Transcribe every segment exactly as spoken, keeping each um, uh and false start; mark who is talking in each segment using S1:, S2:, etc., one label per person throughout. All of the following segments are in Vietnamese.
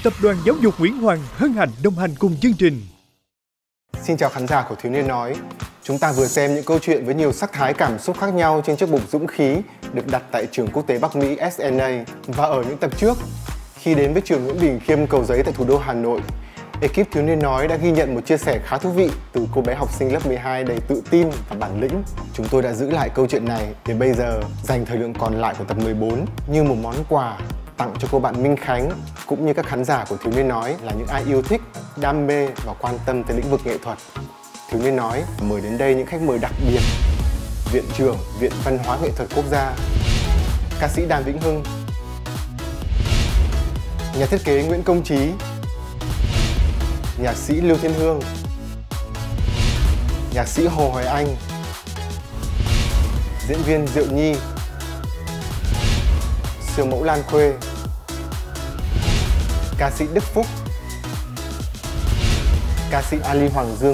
S1: Tập đoàn Giáo dục Nguyễn Hoàng hân hạnh đồng hành cùng chương trình.
S2: Xin chào khán giả của Thiếu Niên Nói. Chúng ta vừa xem những câu chuyện với nhiều sắc thái cảm xúc khác nhau trên chiếc bục dũng khí được đặt tại trường quốc tế Bắc Mỹ S N A. Và ở những tập trước, khi đến với trường Nguyễn Bỉnh Khiêm, Cầu Giấy tại thủ đô Hà Nội, ekip Thiếu Niên Nói đã ghi nhận một chia sẻ khá thú vị từ cô bé học sinh lớp mười hai đầy tự tin và bản lĩnh. Chúng tôi đã giữ lại câu chuyện này để bây giờ dành thời lượng còn lại của tập mười bốn như một món quà tặng cho cô bạn Minh Khánh cũng như các khán giả của Thiếu Niên Nói là những ai yêu thích, đam mê và quan tâm tới lĩnh vực nghệ thuật. Thiếu Niên Nói mời đến đây những khách mời đặc biệt: Viện trưởng Viện Văn hóa Nghệ thuật Quốc gia, ca sĩ Đàm Vĩnh Hưng, nhà thiết kế Nguyễn Công Trí, nhạc sĩ Lưu Thiên Hương, nhạc sĩ Hồ Hoài Anh, diễn viên Diệu Nhi, siêu mẫu Lan Khuê, ca sĩ Đức Phúc, ca sĩ Ali Hoàng Dương,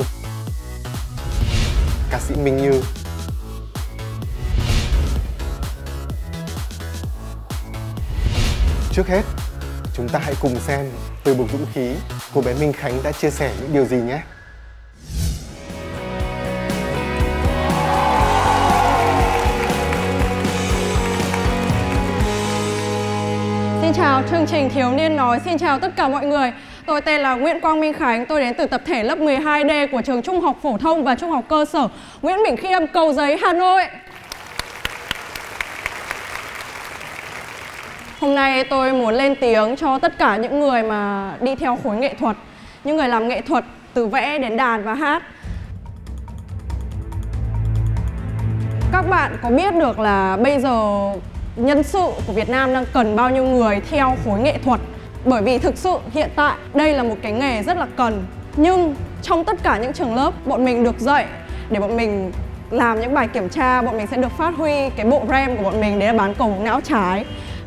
S2: ca sĩ Minh Như. Trước hết, chúng ta hãy cùng xem từ bục dũng khí cô bé Minh Khánh đã chia sẻ những điều gì nhé.
S3: Xin chào chương trình Thiếu Niên Nói, xin chào tất cả mọi người. Tôi tên là Nguyễn Quang Minh Khánh, tôi đến từ tập thể lớp mười hai D của trường Trung học phổ thông và Trung học cơ sở Nguyễn Bỉnh Khiêm, Cầu Giấy, Hà Nội. Hôm nay tôi muốn lên tiếng cho tất cả những người mà đi theo khối nghệ thuật, những người làm nghệ thuật từ vẽ đến đàn và hát. Các bạn có biết được là bây giờ nhân sự của Việt Nam đang cần bao nhiêu người theo khối nghệ thuật? Bởi vì thực sự hiện tại đây là một cái nghề rất là cần. Nhưng trong tất cả những trường lớp, bọn mình được dạy để bọn mình làm những bài kiểm tra, bọn mình sẽ được phát huy cái bộ RAM của bọn mình, đấy là bán cầu não trái.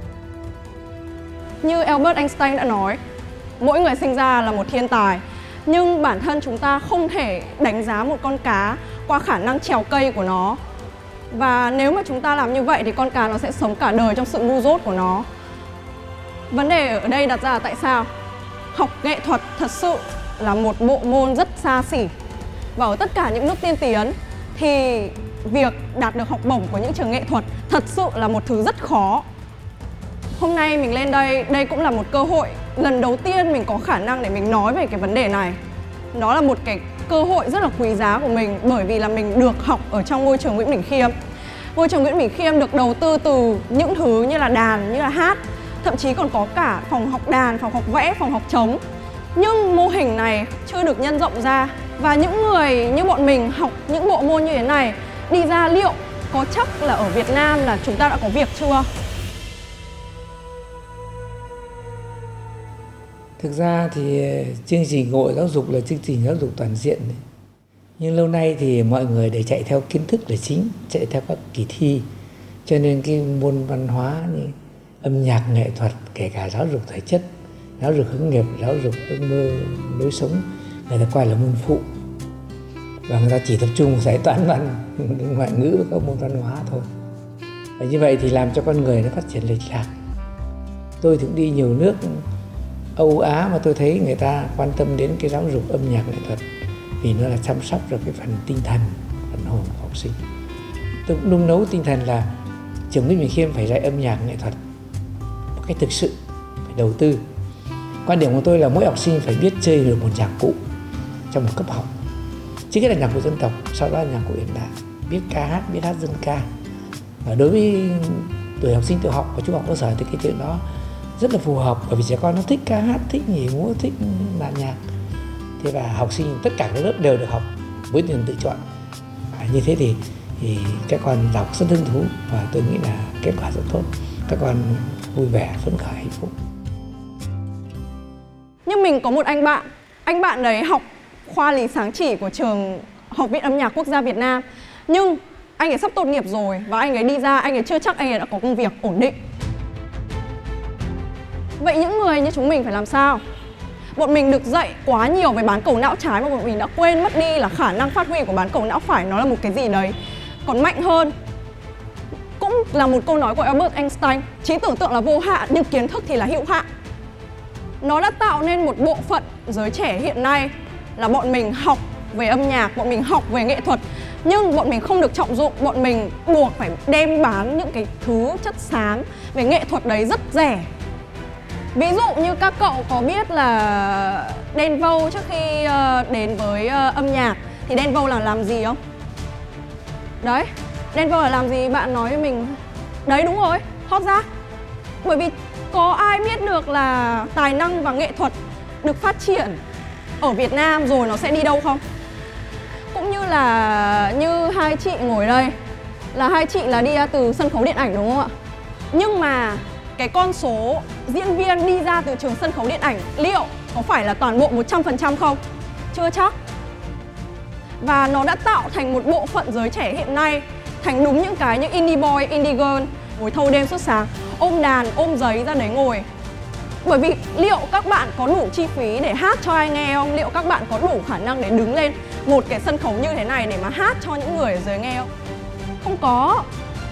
S3: Như Albert Einstein đã nói, mỗi người sinh ra là một thiên tài, nhưng bản thân chúng ta không thể đánh giá một con cá qua khả năng trèo cây của nó. Và nếu mà chúng ta làm như vậy thì con cá nó sẽ sống cả đời trong sự ngu dốt của nó. Vấn đề ở đây đặt ra là tại sao? Học nghệ thuật thật sự là một bộ môn rất xa xỉ. Và ở tất cả những nước tiên tiến thì việc đạt được học bổng của những trường nghệ thuật thật sự là một thứ rất khó. Hôm nay mình lên đây, đây cũng là một cơ hội lần đầu tiên mình có khả năng để mình nói về cái vấn đề này. Nó là một cái cơ hội rất là quý giá của mình bởi vì là mình được học ở trong ngôi trường Nguyễn Bỉnh Khiêm. Ngôi trường Nguyễn Bỉnh Khiêm được đầu tư từ những thứ như là đàn, như là hát, thậm chí còn có cả phòng học đàn, phòng học vẽ, phòng học trống. Nhưng mô hình này chưa được nhân rộng ra. Và những người như bọn mình học những bộ môn như thế này đi ra liệu có chắc là ở Việt Nam là chúng ta đã có việc chưa?
S4: Thực ra thì chương trình Hội giáo dục là chương trình giáo dục toàn diện đấy. Nhưng lâu nay thì mọi người để chạy theo kiến thức là chính, chạy theo các kỳ thi. Cho nên cái môn văn hóa như âm nhạc, nghệ thuật, kể cả giáo dục thể chất, giáo dục hướng nghiệp, giáo dục ước mơ, lối sống, người ta coi là môn phụ. Và người ta chỉ tập trung giải toán văn, ngoại ngữ và các môn văn hóa thôi. Và như vậy thì làm cho con người nó phát triển lệch lạc. Tôi cũng đi nhiều nước Âu Á mà tôi thấy người ta quan tâm đến cái giáo dục âm nhạc nghệ thuật vì nó là chăm sóc được cái phần tinh thần, phần hồn của học sinh. Tôi cũng nung nấu tinh thần là trường Nguyễn Bỉnh Khiêm phải dạy âm nhạc nghệ thuật một cách thực sự, phải đầu tư. Quan điểm của tôi là mỗi học sinh phải biết chơi được một nhạc cụ trong một cấp học. Trước hết là nhạc cụ dân tộc, sau đó là nhạc cụ hiện đại, biết ca hát, biết hát dân ca. Và đối với tuổi học sinh tiểu học và trung học cơ sở thì cái chuyện đó rất là phù hợp, bởi vì trẻ con nó thích ca hát, thích nhảy múa, thích đàn nhạc. Thế và học sinh tất cả các lớp đều được học với tinh thần tự chọn. À, như thế thì, thì các con đọc rất hứng thú và tôi nghĩ là kết quả rất tốt. Các con vui vẻ, phấn khởi, hạnh phúc.
S3: Nhưng mình có một anh bạn, anh bạn đấy học khoa lý sáng chỉ của trường Học viện Âm nhạc Quốc gia Việt Nam. Nhưng anh ấy sắp tốt nghiệp rồi và anh ấy đi ra, anh ấy chưa chắc anh ấy đã có công việc ổn định. Vậy những người như chúng mình phải làm sao? Bọn mình được dạy quá nhiều về bán cầu não trái mà bọn mình đã quên mất đi là khả năng phát huy của bán cầu não phải nó là một cái gì đấy còn mạnh hơn. Cũng là một câu nói của Albert Einstein, trí tưởng tượng là vô hạn nhưng kiến thức thì là hữu hạn. Nó đã tạo nên một bộ phận giới trẻ hiện nay là bọn mình học về âm nhạc, bọn mình học về nghệ thuật, nhưng bọn mình không được trọng dụng, bọn mình buộc phải đem bán những cái thứ chất xám về nghệ thuật đấy rất rẻ. Ví dụ như các cậu có biết là Đen Vâu trước khi đến với âm nhạc thì Đen Vâu là làm gì không? Đấy, Đen Vâu là làm gì bạn nói với mình. Đấy đúng rồi, hot rác. Bởi vì có ai biết được là tài năng và nghệ thuật được phát triển ở Việt Nam rồi nó sẽ đi đâu không? Cũng như là như hai chị ngồi đây, là hai chị là đi ra từ sân khấu điện ảnh đúng không ạ? Nhưng mà cái con số diễn viên đi ra từ trường sân khấu điện ảnh liệu có phải là toàn bộ một trăm phần trăm không? Chưa chắc. Và nó đã tạo thành một bộ phận giới trẻ hiện nay thành đúng những cái như indie boy, indie girl, ngồi thâu đêm suốt sáng, ôm đàn, ôm giấy ra đấy ngồi. Bởi vì liệu các bạn có đủ chi phí để hát cho ai nghe không? Liệu các bạn có đủ khả năng để đứng lên một cái sân khấu như thế này để mà hát cho những người ở dưới nghe không? Không có.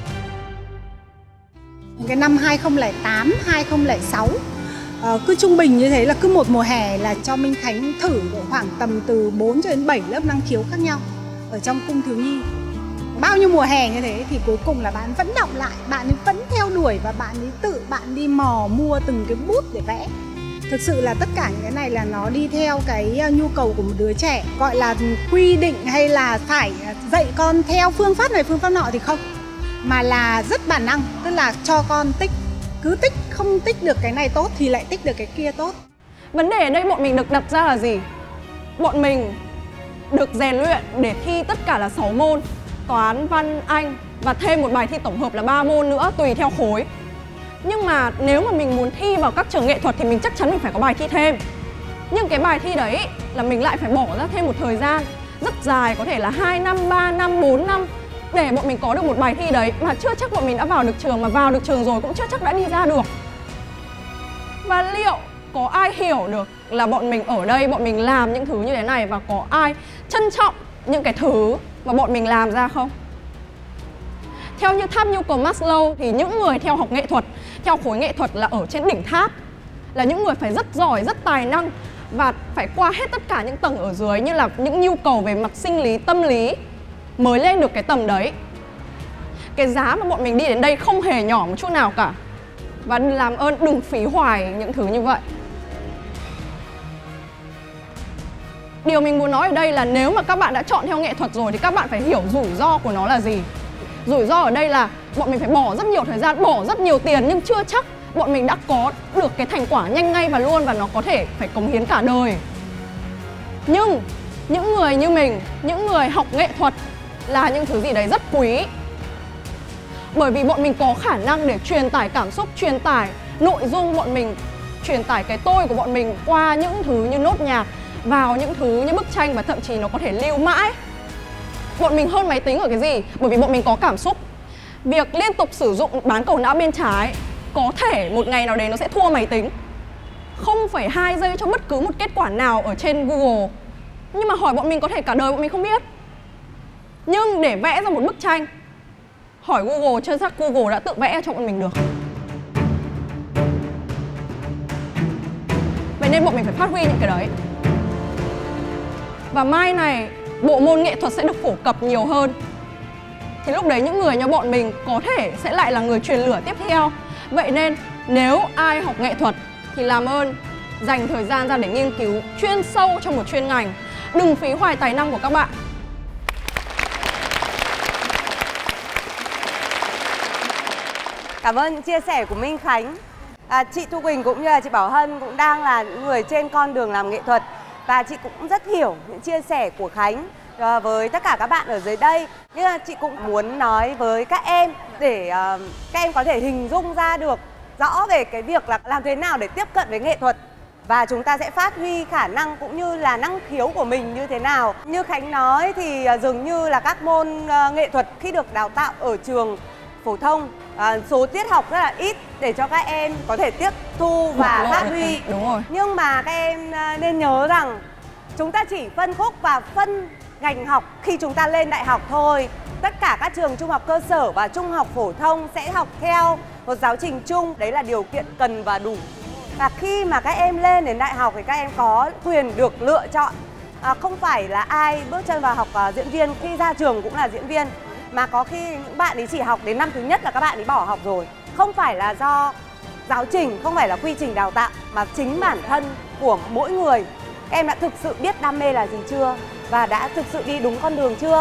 S5: Cái năm hai không không tám, hai không không sáu uh, cứ trung bình như thế là cứ một mùa hè là cho Minh Khánh thử khoảng tầm từ bốn cho đến bảy lớp năng khiếu khác nhau ở trong cung thiếu nhi. Bao nhiêu mùa hè như thế thì cuối cùng là bạn vẫn đọc lại, bạn ấy vẫn theo đuổi và bạn ấy tự bạn đi mò mua từng cái bút để vẽ. Thực sự là tất cả những cái này là nó đi theo cái nhu cầu của một đứa trẻ. Gọi là quy định hay là phải dạy con theo phương pháp này phương pháp nọ thì không, mà là rất bản năng, tức là cho con tích, cứ tích, không tích được cái này tốt thì lại tích được cái kia tốt.
S3: Vấn đề ở đây bọn mình được đặt ra là gì? Bọn mình được rèn luyện để thi tất cả là sáu môn: toán, văn, anh và thêm một bài thi tổng hợp là ba môn nữa tùy theo khối. Nhưng mà nếu mà mình muốn thi vào các trường nghệ thuật thì mình chắc chắn mình phải có bài thi thêm. Nhưng cái bài thi đấy là mình lại phải bỏ ra thêm một thời gian rất dài, có thể là hai năm, ba năm, bốn năm để bọn mình có được một bài thi đấy, mà chưa chắc bọn mình đã vào được trường, mà vào được trường rồi cũng chưa chắc đã đi ra được. Và liệu có ai hiểu được là bọn mình ở đây, bọn mình làm những thứ như thế này và có ai trân trọng những cái thứ mà bọn mình làm ra không? Theo như tháp nhu cầu Maslow thì những người theo học nghệ thuật, theo khối nghệ thuật là ở trên đỉnh tháp, là những người phải rất giỏi, rất tài năng và phải qua hết tất cả những tầng ở dưới, như là những nhu cầu về mặt sinh lý, tâm lý mới lên được cái tầm đấy. Cái giá mà bọn mình đi đến đây không hề nhỏ một chút nào cả. Và làm ơn đừng phí hoài những thứ như vậy. Điều mình muốn nói ở đây là nếu mà các bạn đã chọn theo nghệ thuật rồi thì các bạn phải hiểu rủi ro của nó là gì. Rủi ro ở đây là bọn mình phải bỏ rất nhiều thời gian, bỏ rất nhiều tiền, nhưng chưa chắc bọn mình đã có được cái thành quả nhanh ngay và luôn, và nó có thể phải cống hiến cả đời. Nhưng những người như mình, những người học nghệ thuật là những thứ gì đấy rất quý. Bởi vì bọn mình có khả năng để truyền tải cảm xúc, truyền tải nội dung, bọn mình truyền tải cái tôi của bọn mình qua những thứ như nốt nhạc, vào những thứ như bức tranh, và thậm chí nó có thể lưu mãi. Bọn mình hơn máy tính ở cái gì? Bởi vì bọn mình có cảm xúc. Việc liên tục sử dụng bán cầu não bên trái có thể một ngày nào đấy nó sẽ thua máy tính. không phẩy hai giây cho bất cứ một kết quả nào ở trên Google. Nhưng mà hỏi bọn mình có thể cả đời bọn mình không biết. Nhưng để vẽ ra một bức tranh, hỏi Google, chưa chắc Google đã tự vẽ cho bọn mình được. Vậy nên bọn mình phải phát huy những cái đấy. Và mai này bộ môn nghệ thuật sẽ được phổ cập nhiều hơn. Thì lúc đấy những người như bọn mình có thể sẽ lại là người truyền lửa tiếp theo. Vậy nên nếu ai học nghệ thuật thì làm ơn dành thời gian ra để nghiên cứu chuyên sâu trong một chuyên ngành. Đừng phí hoài tài năng của các bạn.
S6: Cảm ơn những chia sẻ của Minh Khánh. À, chị Thu Quỳnh cũng như là chị Bảo Hân cũng đang là những người trên con đường làm nghệ thuật. Và chị cũng rất hiểu những chia sẻ của Khánh à, với tất cả các bạn ở dưới đây. Nhưng mà chị cũng muốn nói với các em để uh, các em có thể hình dung ra được rõ về cái việc là làm thế nào để tiếp cận với nghệ thuật. Và chúng ta sẽ phát huy khả năng cũng như là năng khiếu của mình như thế nào. Như Khánh nói thì uh, dường như là các môn uh, nghệ thuật khi được đào tạo ở trường phổ thông, à, số tiết học rất là ít để cho các em có thể tiếp thu và
S3: Đúng
S6: phát
S3: rồi.
S6: huy.
S3: Đúng rồi.
S6: Nhưng mà các em nên nhớ rằng chúng ta chỉ phân khúc và phân ngành học khi chúng ta lên đại học thôi. Tất cả các trường trung học cơ sở và trung học phổ thông sẽ học theo một giáo trình chung, đấy là điều kiện cần và đủ. Và khi mà các em lên đến đại học thì các em có quyền được lựa chọn. À, không phải là ai bước chân vào học uh, diễn viên khi ra trường cũng là diễn viên, mà có khi những bạn ấy chỉ học đến năm thứ nhất là các bạn ấy bỏ học rồi. Không phải là do giáo trình, không phải là quy trình đào tạo, mà chính bản thân của mỗi người. Các em đã thực sự biết đam mê là gì chưa? Và đã thực sự đi đúng con đường chưa?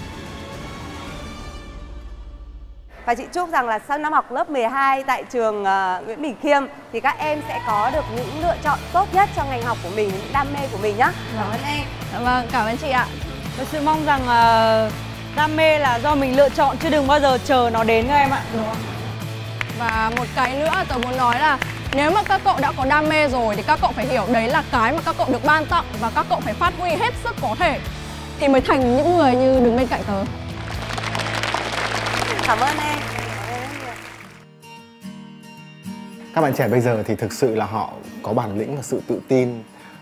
S6: Và chị chúc rằng là sau năm học lớp mười hai tại trường uh, Nguyễn Bỉnh Khiêm thì các em sẽ có được những lựa chọn tốt nhất cho ngành học của mình, những đam mê của mình nhé. Cảm ơn em.
S3: Vâng, cảm ơn chị ạ.
S7: Thật sự mong rằng uh, đam mê là do mình lựa chọn chứ đừng bao giờ chờ nó đến các em ạ. Đúng không?
S3: Và một cái nữa tớ muốn nói là nếu mà các cậu đã có đam mê rồi thì các cậu phải hiểu đấy là cái mà các cậu được ban tặng, và các cậu phải phát huy hết sức có thể thì mới thành những người như đứng bên cạnh tớ.
S6: Cảm ơn em.
S2: Các bạn trẻ bây giờ thì thực sự là họ có bản lĩnh và sự tự tin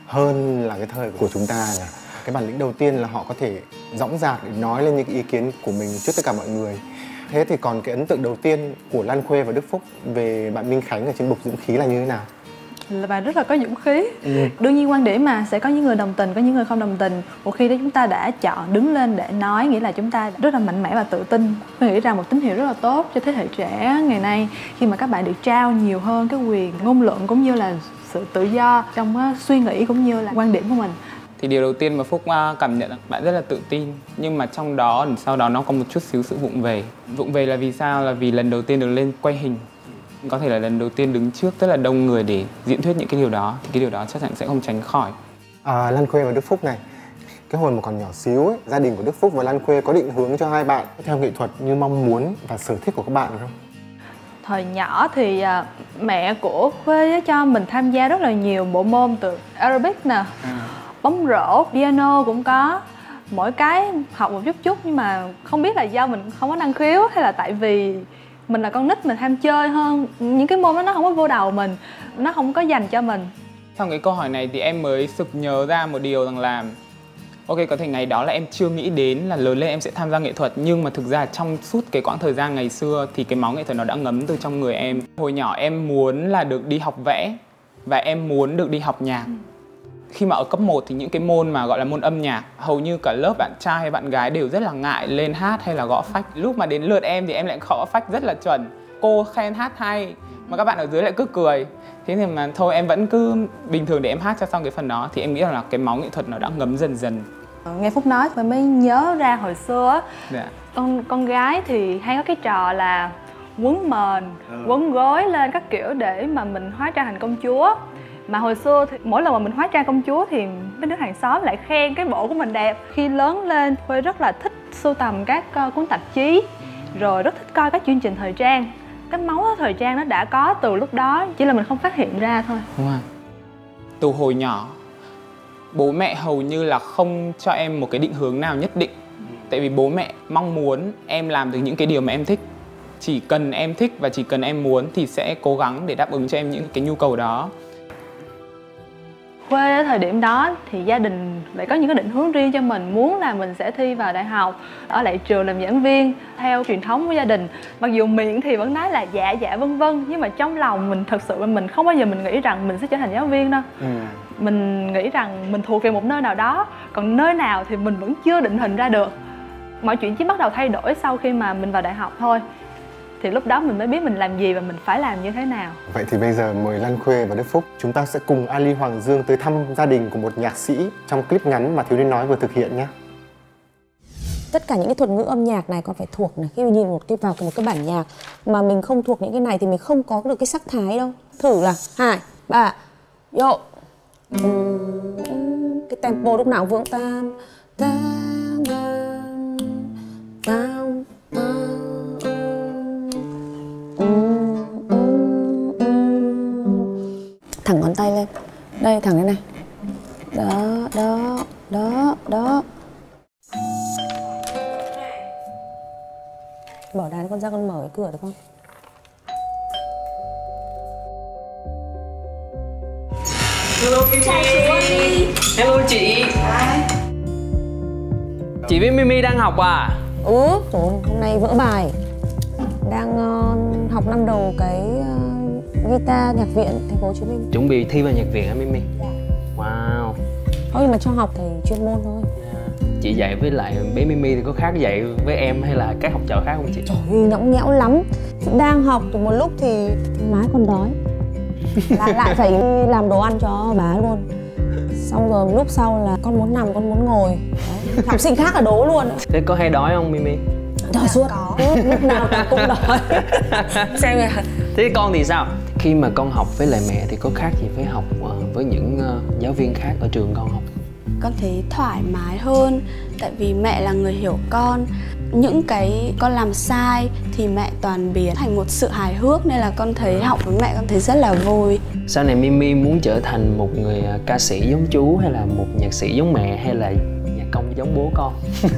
S2: hơn là cái thời của chúng ta nhỉ. Cái bản lĩnh đầu tiên là họ có thể dõng dạc để nói lên những cái ý kiến của mình trước tất cả mọi người. Thế thì còn cái ấn tượng đầu tiên của Lan Khuê và Đức Phúc về bạn Minh Khánh ở trên bục Dũng Khí là như thế nào?
S8: Là bạn rất là có dũng khí.
S2: Ừ.
S8: Đương nhiên quan điểm mà sẽ có những người đồng tình, có những người không đồng tình. Một khi đó chúng ta đã chọn đứng lên để nói, nghĩa là chúng ta rất là mạnh mẽ và tự tin. Tôi nghĩ rằng một tín hiệu rất là tốt cho thế hệ trẻ ngày nay khi mà các bạn được trao nhiều hơn cái quyền ngôn luận cũng như là sự tự do trong suy nghĩ cũng như là quan điểm của mình.
S9: Thì điều đầu tiên mà Phúc cảm nhận là bạn rất là tự tin, nhưng mà trong đó sau đó nó có một chút xíu sự vụng về. Vụng về là vì sao? Là vì lần đầu tiên được lên quay hình, có thể là lần đầu tiên đứng trước rất là đông người để diễn thuyết những cái điều đó, thì cái điều đó chắc chắn sẽ không tránh khỏi.
S2: À, Lan Khuê và Đức Phúc này, cái hồi mà còn nhỏ xíu ấy, gia đình của Đức Phúc và Lan Khuê có định hướng cho hai bạn theo nghệ thuật như mong muốn và sở thích của các bạn không?
S8: Thời nhỏ thì uh, mẹ của Khuê cho mình tham gia rất là nhiều bộ môn, từ aerobic nè, à. bóng rổ, piano cũng có. Mỗi cái học một chút chút, nhưng mà không biết là do mình không có năng khiếu hay là tại vì mình là con nít, mình ham chơi hơn. Những cái môn đó nó không có vô đầu mình, nó không có dành cho mình.
S9: Trong cái câu hỏi này thì em mới sực nhớ ra một điều rằng là ok, có thể ngày đó là em chưa nghĩ đến là lớn lên em sẽ tham gia nghệ thuật, nhưng mà thực ra trong suốt cái quãng thời gian ngày xưa thì cái máu nghệ thuật nó đã ngấm từ trong người em. Hồi nhỏ em muốn là được đi học vẽ và em muốn được đi học nhạc. Khi mà ở cấp một thì những cái môn mà gọi là môn âm nhạc, hầu như cả lớp bạn trai hay bạn gái đều rất là ngại lên hát hay là gõ phách. Lúc mà đến lượt em thì em lại gõ phách rất là chuẩn. Cô khen hát hay mà các bạn ở dưới lại cứ cười. Thế thì mà thôi em vẫn cứ bình thường để em hát cho xong cái phần đó. Thì em nghĩ là cái máu nghệ thuật nó đã ngấm dần dần.
S8: Nghe Phúc nói tôi mới nhớ ra hồi xưa
S9: dạ.
S8: con con gái thì hay có cái trò là quấn mền, ừ. quấn gối lên các kiểu để mà mình hóa trang thành công chúa. Mà hồi xưa thì mỗi lần mà mình hóa trang công chúa thì mấy đứa hàng xóm lại khen cái bộ của mình đẹp. Khi lớn lên Khuê rất là thích sưu tầm các uh, cuốn tạp chí, rồi rất thích coi các chương trình thời trang. Cái máu thời trang nó đã có từ lúc đó, chỉ là mình không phát hiện ra thôi.
S9: Đúng rồi. Từ hồi nhỏ bố mẹ hầu như là không cho em một cái định hướng nào nhất định. Tại vì bố mẹ mong muốn em làm được những cái điều mà em thích. Chỉ cần em thích và chỉ cần em muốn thì sẽ cố gắng để đáp ứng cho em những cái nhu cầu đó.
S8: Khuê ở thời điểm đó thì gia đình lại có những cái định hướng riêng cho mình, muốn là mình sẽ thi vào đại học, ở lại trường làm giảng viên theo truyền thống của gia đình. Mặc dù miệng thì vẫn nói là dạ dạ vân vân, nhưng mà trong lòng mình thật sự mình không bao giờ mình nghĩ rằng mình sẽ trở thành giáo viên đâu. Ừ. Mình nghĩ rằng mình thuộc về một nơi nào đó, còn nơi nào thì mình vẫn chưa định hình ra được. Mọi chuyện chỉ bắt đầu thay đổi sau khi mà mình vào đại học thôi. Thì lúc đó mình mới biết mình làm gì và mình phải làm như thế nào.
S2: Vậy thì bây giờ mời Lan Khuê và Đức Phúc, chúng ta sẽ cùng Ali Hoàng Dương tới thăm gia đình của một nhạc sĩ trong clip ngắn mà Thiếu Niên Nói vừa thực hiện nhé.
S10: Tất cả những cái thuật ngữ âm nhạc này còn phải thuộc này. Khi nhìn một cái vào một cái bản nhạc mà mình không thuộc những cái này thì mình không có được cái sắc thái đâu. Thử là hai, ba, yo. Cái tempo lúc nào vững tam, tam, tam, tam, tam. Thẳng ngón tay lên. Đây, thẳng cái này. Đó, đó, đó, đó. Bỏ đàn con ra, con mở cái cửa được không?
S11: Hello Mimi. Hello chị. Chị với Mimi đang học à?
S10: Ừ, hôm nay vỡ bài. Đang uh, học năm đầu cái uh, guitar nhạc viện thành phố Hồ Chí Minh.
S11: Chuẩn bị thi vào nhạc viện hả Mimi?
S10: Dạ.
S11: Wow.
S10: Thôi nhưng mà cho học thì chuyên môn thôi.
S11: Chị dạy với lại bé Mimi thì có khác dạy với em hay là các học trò khác không chị?
S10: Trời ơi, nhõng nhẽo lắm. Đang học từ một lúc thì má còn đói, lại lại phải đi làm đồ ăn cho bà luôn. Xong rồi một lúc sau là con muốn nằm, con muốn ngồi. Đấy. Học sinh khác là đố luôn.
S11: Thế có hay đói không Mimi?
S10: Đói suốt. Có. Lúc nào ta cũng đói. Xem rồi.
S11: Thế con thì sao? Khi mà con học với lại mẹ thì có khác gì với học với những giáo viên khác ở trường con học?
S12: Con thấy thoải mái hơn, tại vì mẹ là người hiểu con. Những cái con làm sai thì mẹ toàn biến thành một sự hài hước, nên là con thấy học với mẹ con thấy rất là vui.
S11: Sau này Mimi muốn trở thành một người ca sĩ giống chú hay là một nhạc sĩ giống mẹ hay là nhạc công giống bố con?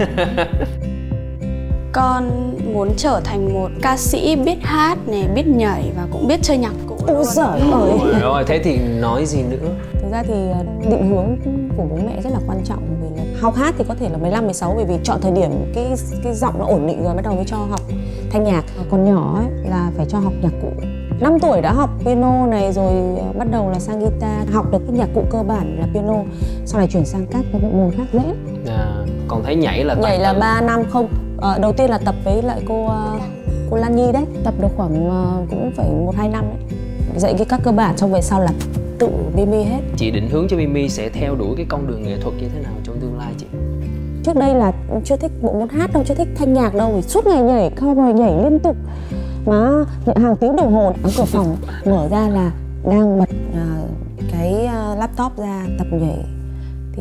S12: Con muốn trở thành một ca sĩ biết hát này, biết nhảy và cũng biết chơi nhạc cụ.
S10: Ôi giời ơi.
S11: Rồi thế thì nói gì nữa?
S10: Thực ra thì định hướng của bố mẹ rất là quan trọng, vì là học hát thì có thể là mười lăm, mười sáu, bởi vì chọn thời điểm cái cái giọng nó ổn định rồi bắt đầu mới cho học thanh nhạc. Còn nhỏ ấy là phải cho học nhạc cụ. năm tuổi đã học piano này rồi bắt đầu là sang guitar, học được cái nhạc cụ cơ bản là piano, sau này chuyển sang các cái bộ môn khác dễ.
S11: À, còn thấy nhảy là
S10: nhảy là ba năm không. À, đầu tiên là tập với lại cô cô Lan Nhi đấy, tập được khoảng cũng phải một hai năm đấy, dạy cái các cơ bản, xong về sau là tự Mimi hết.
S11: Chị định hướng cho Mimi sẽ theo đuổi cái con đường nghệ thuật như thế nào trong tương lai chị?
S10: Trước đây là chưa thích bộ môn hát đâu, chưa thích thanh nhạc đâu, suốt ngày nhảy cover, nhảy liên tục. Má nhận hàng tiếng đồng hồ, đóng cửa phòng mở ra là đang bật uh, cái uh, laptop ra tập nhảy. Thì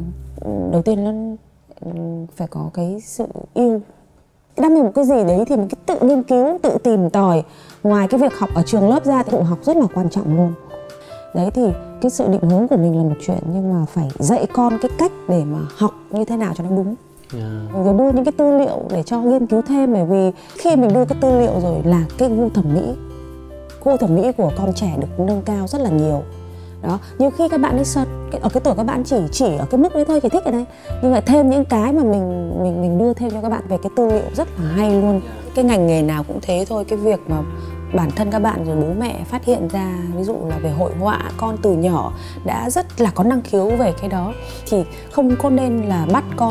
S10: uh, đầu tiên nó uh, phải có cái sự yêu, đam mê một cái gì đấy thì mình cứ tự nghiên cứu, tự tìm tòi. Ngoài cái việc học ở trường lớp ra thì tự học rất là quan trọng luôn. Đấy thì cái sự định hướng của mình là một chuyện, nhưng mà phải dạy con cái cách để mà học như thế nào cho nó đúng. Yeah. Rồi đưa những cái tư liệu để cho nghiên cứu thêm, bởi vì khi mình đưa cái tư liệu rồi là cái gu thẩm mỹ gu thẩm mỹ của con trẻ được nâng cao rất là nhiều. Đó, nhiều khi các bạn ấy search ở cái tuổi các bạn chỉ chỉ ở cái mức đấy thôi, chỉ thích ở đây, nhưng mà thêm những cái mà mình mình mình đưa thêm cho các bạn về cái tư liệu rất là hay luôn. Cái ngành nghề nào cũng thế thôi, cái việc mà bản thân các bạn rồi bố mẹ phát hiện ra, ví dụ là về hội họa, con từ nhỏ đã rất là có năng khiếu về cái đó, thì không có nên là bắt con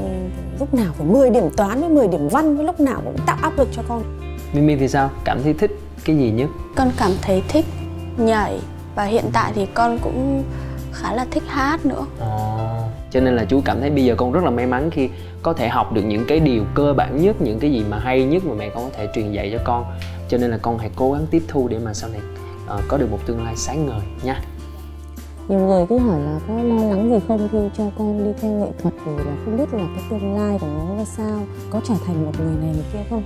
S10: lúc nào phải mười điểm toán với mười điểm văn, với lúc nào cũng tạo áp lực cho con.
S11: Mimi thì sao? Cảm thấy thích cái gì nhất?
S12: Con cảm thấy thích nhảy, và hiện tại thì con cũng khá là thích hát nữa.
S11: À, cho nên là chú cảm thấy bây giờ con rất là may mắn khi có thể học được những cái điều cơ bản nhất, những cái gì mà hay nhất mà mẹ con có thể truyền dạy cho con. Cho nên là con hãy cố gắng tiếp thu để mà sau này uh, có được một tương lai sáng ngời nha.
S10: Nhiều người cứ hỏi là có lo lắng gì không khi cho con đi theo nghệ thuật, rồi là không biết là cái tương lai của nó ra sao, có trở thành một người này người kia không.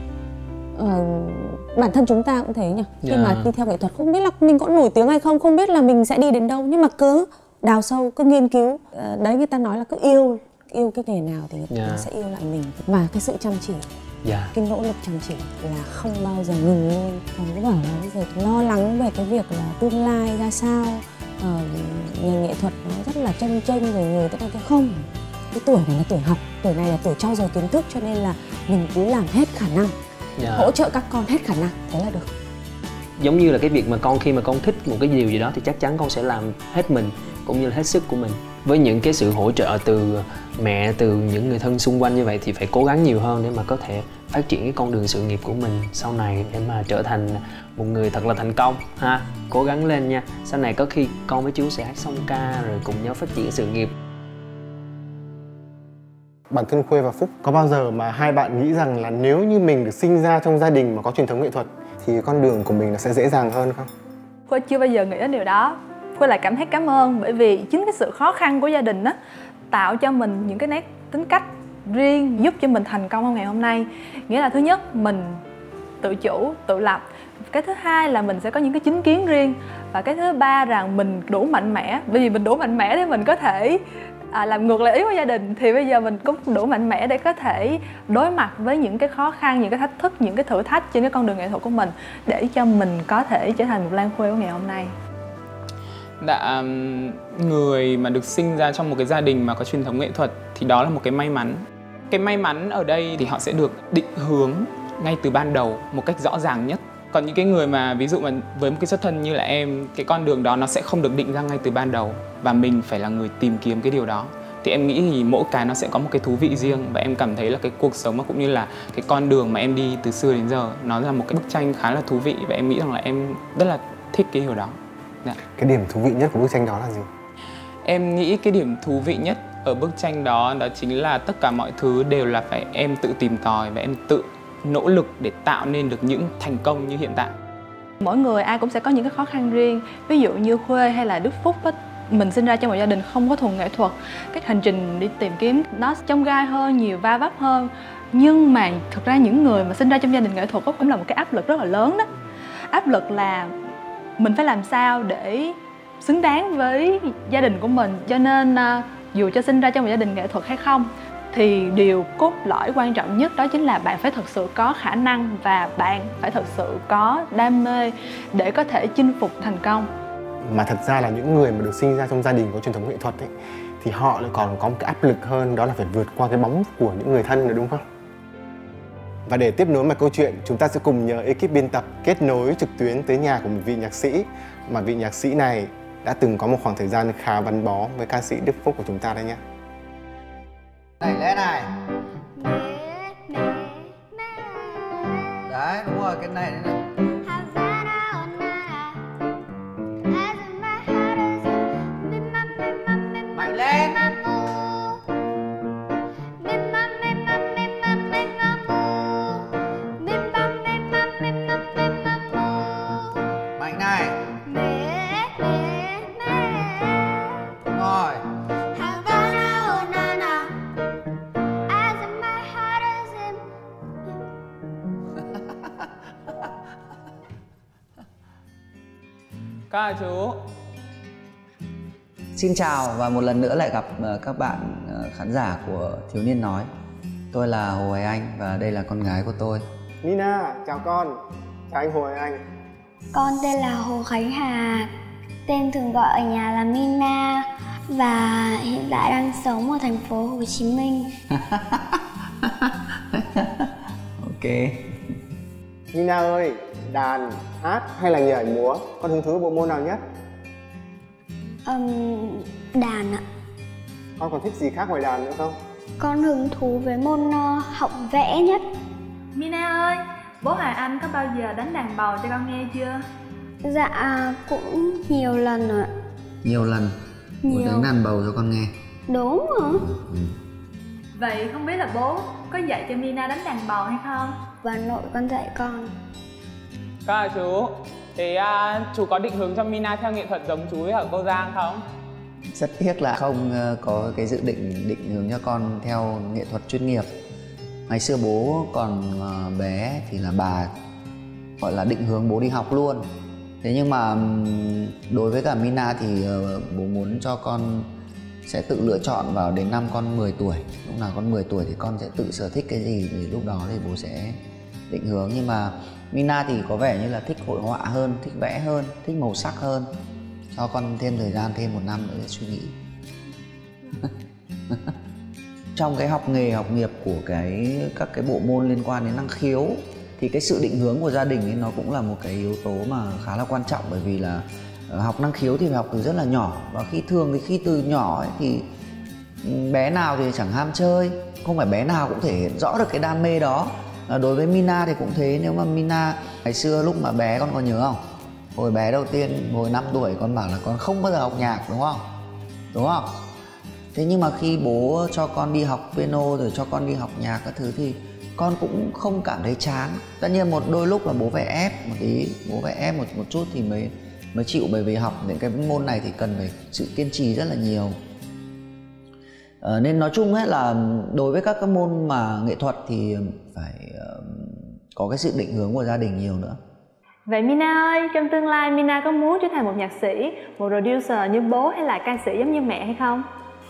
S10: Ờ, bản thân chúng ta cũng thế nhỉ, khi yeah. mà đi theo nghệ thuật không biết là mình có nổi tiếng hay không, không biết là mình sẽ đi đến đâu, nhưng mà cứ đào sâu, cứ nghiên cứu. Ờ, đấy, người ta nói là cứ yêu yêu cái nghề nào thì người ta yeah. sẽ yêu lại mình, và cái sự chăm chỉ. Yeah. Cái nỗ lực chăm chỉ là không bao giờ ngừng luôn. Còn cứ bảo là bây giờ lo lắng về cái việc là tương lai ra sao, ờ, ngành nghệ thuật nó rất là chênh chênh rồi người ta nói không, cái tuổi này là tuổi học, tuổi này là tuổi trau dồi kiến thức, cho nên là mình cứ làm hết khả năng, yeah. hỗ trợ các con hết khả năng, thế là được.
S11: Giống như là cái việc mà con khi mà con thích một cái điều gì đó thì chắc chắn con sẽ làm hết mình cũng như là hết sức của mình. Với những cái sự hỗ trợ từ mẹ, từ những người thân xung quanh như vậy thì phải cố gắng nhiều hơn để mà có thể phát triển cái con đường sự nghiệp của mình sau này, để mà trở thành một người thật là thành công ha. Cố gắng lên nha. Sau này có khi con với chú sẽ hát song ca rồi cùng nhau phát triển sự nghiệp.
S2: Bản thân Khuê và Phúc có bao giờ mà hai bạn nghĩ rằng là nếu như mình được sinh ra trong gia đình mà có truyền thống nghệ thuật thì con đường của mình nó sẽ dễ dàng hơn không?
S8: Khuê chưa bao giờ nghĩ đến điều đó. Khuê lại cảm thấy cảm ơn, bởi vì chính cái sự khó khăn của gia đình á tạo cho mình những cái nét tính cách riêng, giúp cho mình thành công trong ngày hôm nay. Nghĩa là thứ nhất, mình tự chủ, tự lập. Cái thứ hai là mình sẽ có những cái chính kiến riêng. Và cái thứ ba rằng mình đủ mạnh mẽ. Bởi vì mình đủ mạnh mẽ để mình có thể à, làm ngược lại ý của gia đình, thì bây giờ mình cũng đủ mạnh mẽ để có thể đối mặt với những cái khó khăn, những cái thách thức, những cái thử thách trên cái con đường nghệ thuật của mình, để cho mình có thể trở thành một Lan Khuê của ngày hôm nay.
S9: Đã người mà được sinh ra trong một cái gia đình mà có truyền thống nghệ thuật thì đó là một cái may mắn. Cái may mắn ở đây thì họ sẽ được định hướng ngay từ ban đầu một cách rõ ràng nhất. Còn những cái người mà ví dụ mà với một cái xuất thân như là em, cái con đường đó nó sẽ không được định ra ngay từ ban đầu và mình phải là người tìm kiếm cái điều đó. Thì em nghĩ thì mỗi cái nó sẽ có một cái thú vị riêng, và em cảm thấy là cái cuộc sống mà cũng như là cái con đường mà em đi từ xưa đến giờ nó là một cái bức tranh khá là thú vị, và em nghĩ rằng là em rất là thích cái điều đó. Dạ.
S2: Cái điểm thú vị nhất của bức tranh đó là gì?
S9: Em nghĩ cái điểm thú vị nhất ở bức tranh đó đó chính là tất cả mọi thứ đều là phải em tự tìm tòi và em tự nỗ lực để tạo nên được những thành công như hiện tại.
S8: Mỗi người ai cũng sẽ có những cái khó khăn riêng. Ví dụ như Khuê hay là Đức Phúc á, mình sinh ra trong một gia đình không có thuần nghệ thuật, cái hành trình đi tìm kiếm nó chông gai hơn, nhiều va vấp hơn. Nhưng mà thực ra những người mà sinh ra trong gia đình nghệ thuật cũng là một cái áp lực rất là lớn đó. Áp lực là mình phải làm sao để xứng đáng với gia đình của mình. Cho nên dù cho sinh ra trong một gia đình nghệ thuật hay không, thì điều cốt lõi quan trọng nhất đó chính là bạn phải thật sự có khả năng và bạn phải thật sự có đam mê để có thể chinh phục thành công.
S2: Mà thật ra là những người mà được sinh ra trong gia đình có truyền thống nghệ thuật ấy, thì họ lại còn có một cái áp lực hơn, đó là phải vượt qua cái bóng của những người thân nữa, đúng không? Và để tiếp nối mạch câu chuyện, chúng ta sẽ cùng nhờ ekip biên tập kết nối trực tuyến tới nhà của một vị nhạc sĩ, mà vị nhạc sĩ này đã từng có một khoảng thời gian khá gắn bó với ca sĩ Đức Phúc của chúng ta đây nhé.
S13: Này lên này. Đấy, đúng rồi, cái này này. Mạnh lên. Mạnh này. Đúng rồi.
S9: Các chú.
S13: Xin chào và một lần nữa lại gặp các bạn khán giả của Thiếu Niên Nói. Tôi là Hồ Hoài Anh và đây là con gái của tôi.
S2: Mina, chào con. Chào anh Hồ Hoài Anh.
S14: Con tên là Hồ Khánh Hà, tên thường gọi ở nhà là Mina và hiện tại đang sống ở thành phố Hồ Chí Minh.
S13: Ok.
S2: Mina ơi, đàn, hát hay là nhảy múa, con hứng thú bộ môn nào nhất?
S14: Um, đàn ạ.
S2: Con còn thích gì khác ngoài đàn nữa không?
S14: Con hứng thú với môn uh, học vẽ nhất.
S8: Mina ơi, bố Hoài Anh có bao giờ đánh đàn bầu cho con nghe chưa?
S14: Dạ, cũng nhiều lần rồi.
S13: Nhiều lần?
S14: Nhiều.
S13: Bố đánh đàn bầu cho con nghe.
S14: Đúng rồi.
S13: Ừ.
S8: Vậy không biết là bố có dạy cho Mina đánh đàn bầu hay không?
S14: Bà nội con dạy con.
S9: Các chú, thế uh, chú có định hướng cho Mina theo nghệ thuật giống chú với ở cô Giang không?
S13: Rất tiếc là không có cái dự định định hướng cho con theo nghệ thuật chuyên nghiệp. Ngày xưa bố còn bé thì là bà gọi là định hướng bố đi học luôn. Thế nhưng mà đối với cả Mina thì bố muốn cho con sẽ tự lựa chọn vào đến năm con mười tuổi. Lúc nào con mười tuổi thì con sẽ tự sở thích cái gì thì lúc đó thì bố sẽ định hướng. Nhưng mà Mina thì có vẻ như là thích hội họa hơn, thích vẽ hơn, thích màu sắc hơn. Cho con thêm thời gian, thêm một năm nữa để suy nghĩ. Trong cái học nghề, học nghiệp của cái các cái bộ môn liên quan đến năng khiếu thì cái sự định hướng của gia đình ấy nó cũng là một cái yếu tố mà khá là quan trọng, bởi vì là học năng khiếu thì phải học từ rất là nhỏ, và khi thường thì khi từ nhỏ ấy, thì bé nào thì chẳng ham chơi, không phải bé nào cũng thể hiện rõ được cái đam mê đó. Đối với Mina thì cũng thế. Nếu mà Mina ngày xưa lúc mà bé con có nhớ không? Hồi bé đầu tiên, hồi năm tuổi con bảo là con không bao giờ học nhạc, đúng không? Đúng không? Thế nhưng mà khi bố cho con đi học piano rồi cho con đi học nhạc các thứ thì con cũng không cảm thấy chán. Tất nhiên một đôi lúc là bố phải ép một tí, bố phải ép một một chút thì mới mới chịu, bởi vì học những cái môn này thì cần phải sự kiên trì rất là nhiều. À, nên nói chung ấy là đối với các cái môn mà nghệ thuật thì phải uh, có cái sự định hướng của gia đình nhiều nữa.
S8: Vậy Mina ơi, trong tương lai Mina có muốn trở thành một nhạc sĩ, một producer như bố hay là ca sĩ giống như mẹ hay không?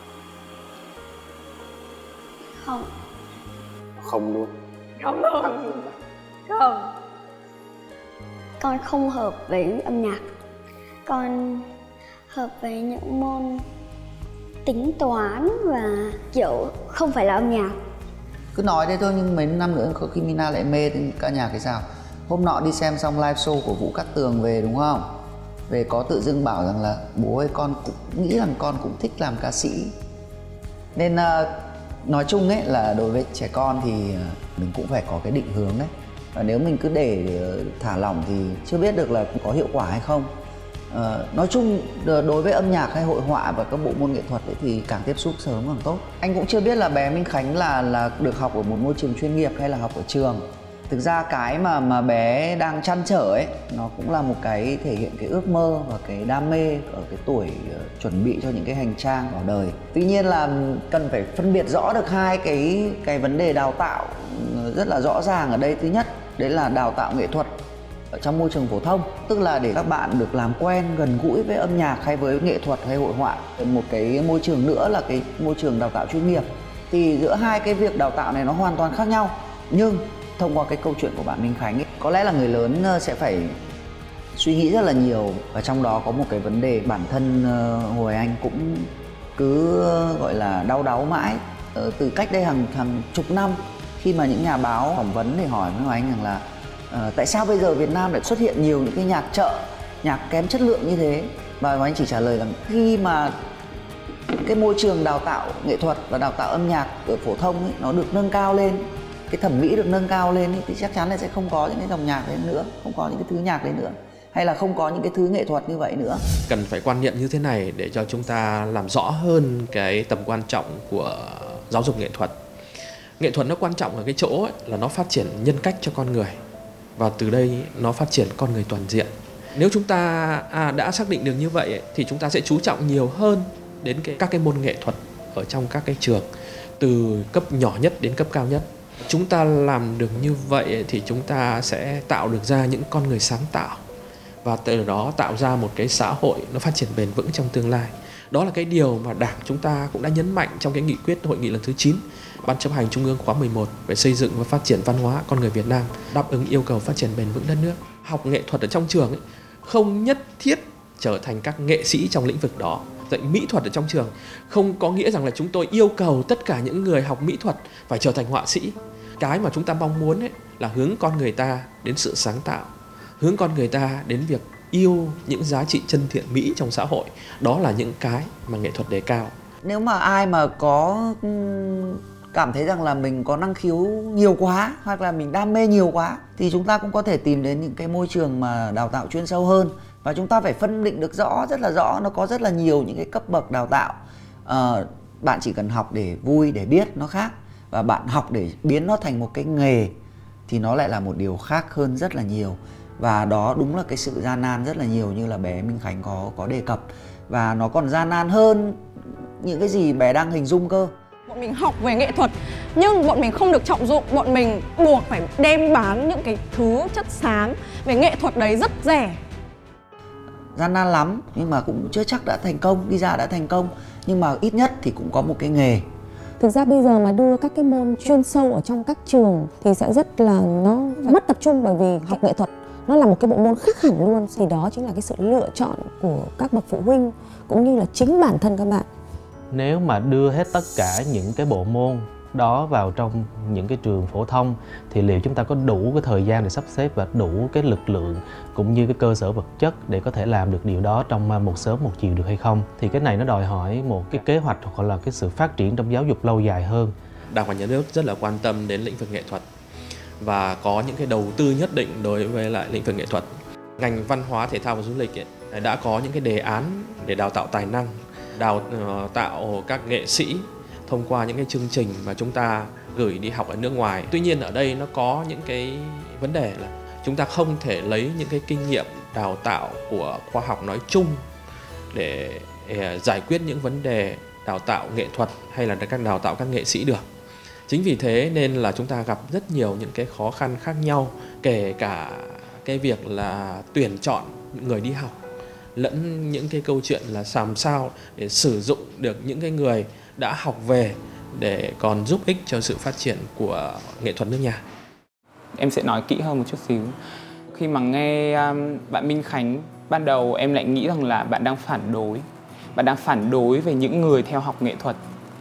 S14: Không.
S2: Không luôn.
S8: Không luôn. Không.
S14: Con không hợp với âm nhạc. Con hợp với những môn tính toán và kiểu không phải là âm nhạc.
S13: Cứ nói thế thôi, nhưng mấy năm nữa khi Mina lại mê ca nhạc thì sao? Hôm nọ đi xem xong live show của Vũ Cát Tường về đúng không? Về có tự dưng bảo rằng là bố ơi con cũng nghĩ rằng con cũng thích làm ca sĩ. Nên uh, nói chung ấy là đối với trẻ con thì mình cũng phải có cái định hướng đấy. Và nếu mình cứ để thả lỏng thì chưa biết được là có hiệu quả hay không. Uh, nói chung đối với âm nhạc hay hội họa và các bộ môn nghệ thuật ấy, thì càng tiếp xúc sớm càng tốt. Anh cũng chưa biết là bé Minh Khánh là là được học ở một môi trường chuyên nghiệp hay là học ở trường. Thực ra cái mà mà bé đang trăn trở ấy nó cũng là một cái thể hiện cái ước mơ và cái đam mê ở cái tuổi uh, chuẩn bị cho những cái hành trang vào đời. Tuy nhiên là cần phải phân biệt rõ được hai cái cái vấn đề đào tạo rất là rõ ràng ở đây. Thứ nhất đấy là đào tạo nghệ thuật ở trong môi trường phổ thông, tức là để các bạn được làm quen gần gũi với âm nhạc hay với nghệ thuật hay hội họa. Một cái môi trường nữa là cái môi trường đào tạo chuyên nghiệp. Thì giữa hai cái việc đào tạo này nó hoàn toàn khác nhau. Nhưng thông qua cái câu chuyện của bạn Minh Khánh ấy, có lẽ là người lớn sẽ phải suy nghĩ rất là nhiều. Và trong đó có một cái vấn đề bản thân hồi anh cũng cứ gọi là đau đáu mãi từ cách đây hàng hàng chục năm, khi mà những nhà báo phỏng vấn để hỏi với anh rằng là uh, tại sao bây giờ Việt Nam lại xuất hiện nhiều những cái nhạc chợ, nhạc kém chất lượng như thế. Và anh chỉ trả lời rằng khi mà cái môi trường đào tạo nghệ thuật và đào tạo âm nhạc ở phổ thông ấy, nó được nâng cao lên, cái thẩm mỹ được nâng cao lên ấy, thì chắc chắn là sẽ không có những cái dòng nhạc đấy nữa, không có những cái thứ nhạc đấy nữa, hay là không có những cái thứ nghệ thuật như vậy nữa.
S15: Cần phải quan niệm như thế này để cho chúng ta làm rõ hơn cái tầm quan trọng của giáo dục nghệ thuật. Nghệ thuật nó quan trọng ở cái chỗ ấy, là nó phát triển nhân cách cho con người, và từ đây nó phát triển con người toàn diện. Nếu chúng ta à, đã xác định được như vậy ấy, thì chúng ta sẽ chú trọng nhiều hơn đến cái, các cái môn nghệ thuật ở trong các cái trường, từ cấp nhỏ nhất đến cấp cao nhất. Chúng ta làm được như vậy ấy, thì chúng ta sẽ tạo được ra những con người sáng tạo, và từ đó tạo ra một cái xã hội nó phát triển bền vững trong tương lai. Đó là cái điều mà Đảng chúng ta cũng đã nhấn mạnh trong cái nghị quyết hội nghị lần thứ chín Ban chấp hành Trung ương khóa mười một về xây dựng và phát triển văn hóa con người Việt Nam, đáp ứng yêu cầu phát triển bền vững đất nước. Học nghệ thuật ở trong trường ấy, không nhất thiết trở thành các nghệ sĩ trong lĩnh vực đó. Dạy mỹ thuật ở trong trường không có nghĩa rằng là chúng tôi yêu cầu tất cả những người học mỹ thuật phải trở thành họa sĩ. Cái mà chúng ta mong muốn ấy là hướng con người ta đến sự sáng tạo, hướng con người ta đến việc yêu những giá trị chân thiện mỹ trong xã hội. Đó là những cái mà nghệ thuật đề cao.
S13: Nếu mà ai mà có cảm thấy rằng là mình có năng khiếu nhiều quá hoặc là mình đam mê nhiều quá thì chúng ta cũng có thể tìm đến những cái môi trường mà đào tạo chuyên sâu hơn. Và chúng ta phải phân định được rõ, rất là rõ, nó có rất là nhiều những cái cấp bậc đào tạo. à, Bạn chỉ cần học để vui, để biết nó khác. Và bạn học để biến nó thành một cái nghề thì nó lại là một điều khác hơn rất là nhiều. Và đó đúng là cái sự gian nan rất là nhiều như là bé Minh Khánh có, có đề cập. Và nó còn gian nan hơn những cái gì bé đang hình dung cơ.
S3: Bọn mình học về nghệ thuật nhưng bọn mình không được trọng dụng, bọn mình buộc phải đem bán những cái thứ chất xám về nghệ thuật đấy rất rẻ.
S13: Gian nan lắm nhưng mà cũng chưa chắc đã thành công, đi ra đã thành công, nhưng mà ít nhất thì cũng có một cái nghề.
S10: Thực ra bây giờ mà đưa các cái môn chuyên sâu ở trong các trường thì sẽ rất là nó mất tập trung, bởi vì học nghệ thuật nó là một cái bộ môn khác hẳn luôn. Thì đó chính là cái sự lựa chọn của các bậc phụ huynh cũng như là chính bản thân các bạn.
S16: Nếu mà đưa hết tất cả những cái bộ môn đó vào trong những cái trường phổ thông thì liệu chúng ta có đủ cái thời gian để sắp xếp và đủ cái lực lượng cũng như cái cơ sở vật chất để có thể làm được điều đó trong một sớm một chiều được hay không? Thì cái này nó đòi hỏi một cái kế hoạch hoặc là cái sự phát triển trong giáo dục lâu dài hơn.
S15: Đảng và Nhà nước rất là quan tâm đến lĩnh vực nghệ thuật và có những cái đầu tư nhất định đối với lại lĩnh vực nghệ thuật. Ngành văn hóa, thể thao và du lịch ấy, đã có những cái đề án để đào tạo tài năng, đào tạo các nghệ sĩ thông qua những cái chương trình mà chúng ta gửi đi học ở nước ngoài. Tuy nhiên ở đây nó có những cái vấn đề là chúng ta không thể lấy những cái kinh nghiệm đào tạo của khoa học nói chung để giải quyết những vấn đề đào tạo nghệ thuật hay là các đào tạo các nghệ sĩ được. Chính vì thế nên là chúng ta gặp rất nhiều những cái khó khăn khác nhau, kể cả cái việc là tuyển chọn người đi học, lẫn những cái câu chuyện là làm sao để sử dụng được những cái người đã học về để còn giúp ích cho sự phát triển của nghệ thuật nước nhà.
S9: Em sẽ nói kỹ hơn một chút xíu. Khi mà nghe um, bạn Minh Khánh, ban đầu em lại nghĩ rằng là bạn đang phản đối. Bạn đang phản đối về những người theo học nghệ thuật.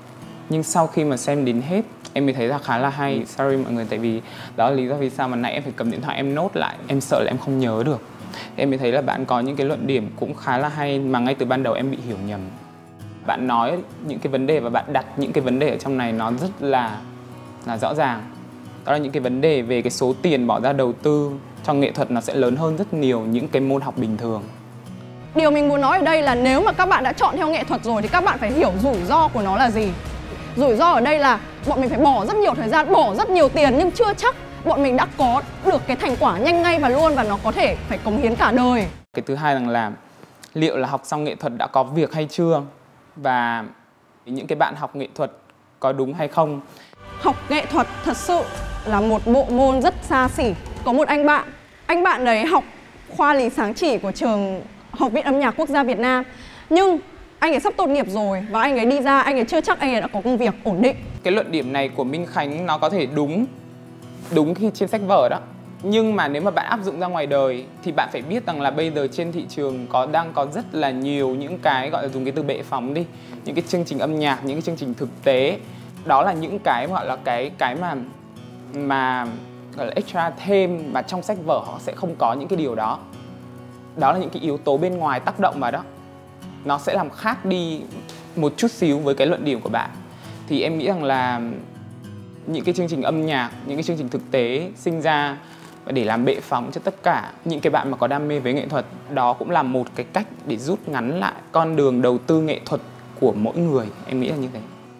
S9: Nhưng sau khi mà xem đến hết em mới thấy là khá là hay. Sorry mọi người, tại vì đó là lý do vì sao mà nãy em phải cầm điện thoại em nốt lại. Em sợ là em không nhớ được. Em mới thấy là bạn có những cái luận điểm cũng khá là hay mà ngay từ ban đầu em bị hiểu nhầm. Bạn nói những cái vấn đề và bạn đặt những cái vấn đề ở trong này nó rất là là rõ ràng. Đó là những cái vấn đề về cái số tiền bỏ ra đầu tư cho nghệ thuật nó sẽ lớn hơn rất nhiều những cái môn học bình thường.
S3: Điều mình muốn nói ở đây là nếu mà các bạn đã chọn theo nghệ thuật rồi thì các bạn phải hiểu rủi ro của nó là gì. Rủi ro ở đây là bọn mình phải bỏ rất nhiều thời gian, bỏ rất nhiều tiền nhưng chưa chắc bọn mình đã có được cái thành quả nhanh ngay và luôn, và nó có thể phải cống hiến cả đời.
S9: Cái thứ hai là làm liệu là học xong nghệ thuật đã có việc hay chưa, và những cái bạn học nghệ thuật có đúng hay không.
S3: Học nghệ thuật thật sự là một bộ môn rất xa xỉ. Có một anh bạn, anh bạn đấy học khoa lý sáng chỉ của trường Học viện Âm nhạc Quốc gia Việt Nam. Nhưng anh ấy sắp tốt nghiệp rồi và anh ấy đi ra, anh ấy chưa chắc anh ấy đã có công việc ổn định.
S9: Cái luận điểm này của Minh Khánh nó có thể đúng đúng khi trên sách vở đó. Nhưng mà nếu mà bạn áp dụng ra ngoài đời thì bạn phải biết rằng là bây giờ trên thị trường có đang có rất là nhiều những cái gọi là dùng cái từ bệ phóng đi, những cái chương trình âm nhạc, những cái chương trình thực tế. Đó là những cái gọi là cái cái mà mà gọi là extra thêm mà trong sách vở họ sẽ không có những cái điều đó. Đó là những cái yếu tố bên ngoài tác động vào đó. Nó sẽ làm khác đi một chút xíu với cái luận điểm của bạn. Thì em nghĩ rằng là những cái chương trình âm nhạc, những cái chương trình thực tế sinh ra để làm bệ phóng cho tất cả những cái bạn mà có đam mê với nghệ thuật. Đó cũng là một cái cách để rút ngắn lại con đường đầu tư nghệ thuật của mỗi người. Em nghĩ là như thế.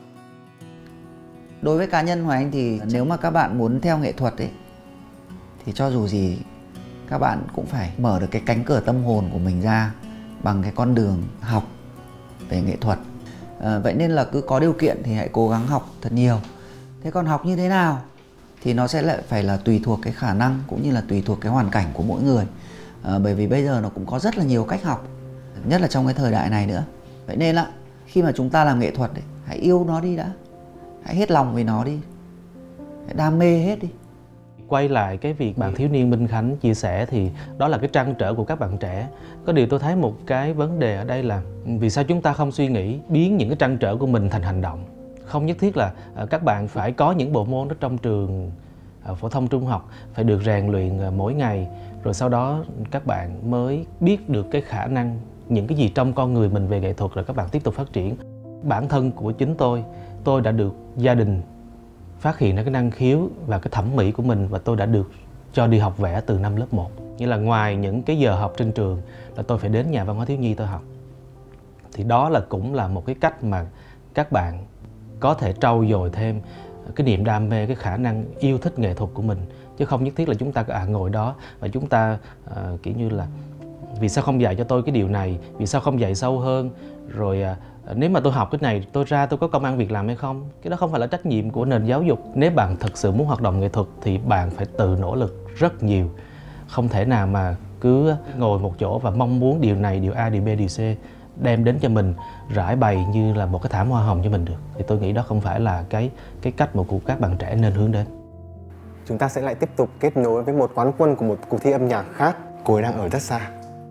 S13: Đối với cá nhân Hoài Anh thì nếu mà các bạn muốn theo nghệ thuật ấy thì cho dù gì các bạn cũng phải mở được cái cánh cửa tâm hồn của mình ra bằng cái con đường học về nghệ thuật. À, vậy nên là cứ có điều kiện thì hãy cố gắng học thật nhiều. Thế còn học như thế nào thì nó sẽ lại phải là tùy thuộc cái khả năng cũng như là tùy thuộc cái hoàn cảnh của mỗi người. À, bởi vì bây giờ nó cũng có rất là nhiều cách học, nhất là trong cái thời đại này nữa. Vậy nên là khi mà chúng ta làm nghệ thuật ấy, hãy yêu nó đi đã. Hãy hết lòng với nó đi. Hãy đam mê hết đi.
S16: Quay lại cái việc bạn thiếu niên Minh Khánh chia sẻ thì đó là cái trăn trở của các bạn trẻ. Có điều tôi thấy một cái vấn đề ở đây là vì sao chúng ta không suy nghĩ biến những cái trăn trở của mình thành hành động. Không nhất thiết là các bạn phải có những bộ môn đó trong trường phổ thông trung học, phải được rèn luyện mỗi ngày, rồi sau đó các bạn mới biết được cái khả năng, những cái gì trong con người mình về nghệ thuật rồi các bạn tiếp tục phát triển. Bản thân của chính tôi, tôi đã được gia đình phát hiện ra cái năng khiếu và cái thẩm mỹ của mình và tôi đã được cho đi học vẽ từ năm lớp một. Nghĩa là ngoài những cái giờ học trên trường là tôi phải đến nhà văn hóa thiếu nhi tôi học. Thì đó là cũng là một cái cách mà các bạn có thể trau dồi thêm cái niềm đam mê, cái khả năng yêu thích nghệ thuật của mình. Chứ không nhất thiết là chúng ta à, ngồi đó và chúng ta à, kiểu như là vì sao không dạy cho tôi cái điều này, vì sao không dạy sâu hơn, rồi à, nếu mà tôi học cái này tôi ra tôi có công ăn việc làm hay không. Cái đó không phải là trách nhiệm của nền giáo dục. Nếu bạn thực sự muốn hoạt động nghệ thuật thì bạn phải tự nỗ lực rất nhiều. Không thể nào mà cứ ngồi một chỗ và mong muốn điều này, điều A, điều B, điều C đem đến cho mình rải bày như là một cái thảm hoa hồng cho mình được. Thì tôi nghĩ đó không phải là cái cái cách mà của các bạn trẻ nên hướng đến.
S2: Chúng ta sẽ lại tiếp tục kết nối với một quán quân của một cuộc thi âm nhạc khác. Cô ấy đang ở rất xa.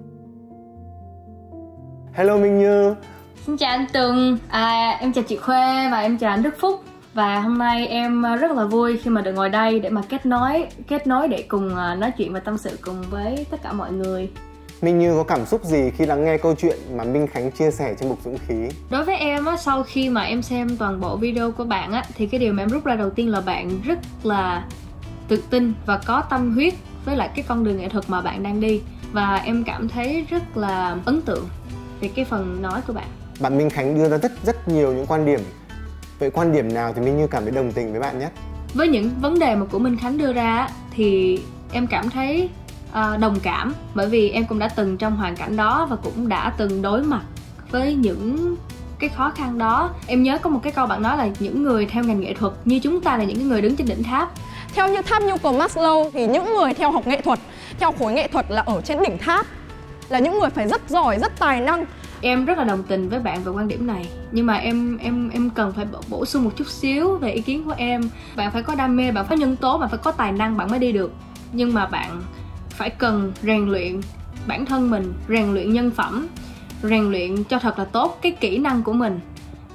S2: Hello Minh Như.
S17: Xin chào anh Tùng, à, em chào chị Khuê và em chào anh Đức Phúc. Và hôm nay em rất là vui khi mà được ngồi đây để mà kết nối Kết nối để cùng nói chuyện và tâm sự cùng với tất cả mọi người.
S2: Minh Như có cảm xúc gì khi lắng nghe câu chuyện mà Minh Khánh chia sẻ trong Mục Dũng Khí?
S17: Đối với em á, sau khi mà em xem toàn bộ video của bạn á, thì cái điều mà em rút ra đầu tiên là bạn rất là tự tin và có tâm huyết với lại cái con đường nghệ thuật mà bạn đang đi. Và em cảm thấy rất là ấn tượng về cái phần nói của bạn. Bạn
S2: Minh Khánh đưa ra rất rất nhiều những quan điểm. Vậy quan điểm nào thì Minh Như cảm thấy đồng tình với bạn nhất?
S17: Với những vấn đề mà của Minh Khánh đưa ra thì em cảm thấy uh, đồng cảm. Bởi vì em cũng đã từng trong hoàn cảnh đó và cũng đã từng đối mặt với những cái khó khăn đó. Em nhớ có một cái câu bạn nói là những người theo ngành nghệ thuật như chúng ta là những người đứng trên đỉnh tháp.
S3: Theo như tháp nhu cầu Maslow thì những người theo học nghệ thuật, theo khối nghệ thuật là ở trên đỉnh tháp, là những người phải rất giỏi, rất tài năng.
S17: Em rất là đồng tình với bạn về quan điểm này. Nhưng mà em em em cần phải bổ sung một chút xíu về ý kiến của em. Bạn phải có đam mê, bạn phải nhân tố, bạn phải có tài năng bạn mới đi được. Nhưng mà bạn phải cần rèn luyện bản thân mình, rèn luyện nhân phẩm, rèn luyện cho thật là tốt cái kỹ năng của mình.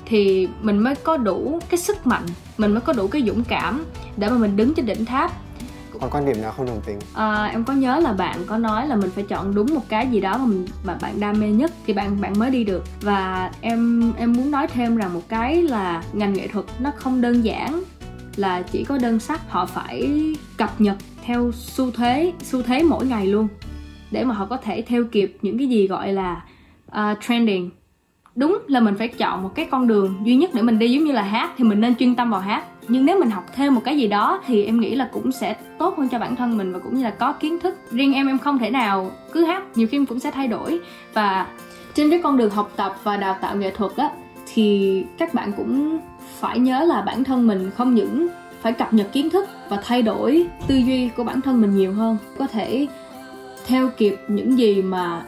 S17: thì mình mới có đủ cái sức mạnh, mình mới có đủ cái dũng cảm để mà mình đứng trên đỉnh tháp.
S2: Còn quan điểm nào không đồng tính?
S17: À, em có nhớ là bạn có nói là mình phải chọn đúng một cái gì đó mà mình mà bạn đam mê nhất thì bạn bạn mới đi được. Và em em muốn nói thêm rằng một cái là ngành nghệ thuật nó không đơn giản là chỉ có đơn sắc, họ phải cập nhật theo xu thế xu thế mỗi ngày luôn để mà họ có thể theo kịp những cái gì gọi là uh, trending. Đúng là mình phải chọn một cái con đường duy nhất để mình đi, giống như là hát thì mình nên chuyên tâm vào hát. Nhưng nếu mình học thêm một cái gì đó thì em nghĩ là cũng sẽ tốt hơn cho bản thân mình và cũng như là có kiến thức. Riêng em em không thể nào cứ hát, nhiều khi em cũng sẽ thay đổi. Và trên cái con đường học tập và đào tạo nghệ thuật á, thì các bạn cũng phải nhớ là bản thân mình không những phải cập nhật kiến thức và thay đổi tư duy của bản thân mình nhiều hơn, có thể theo kịp những gì mà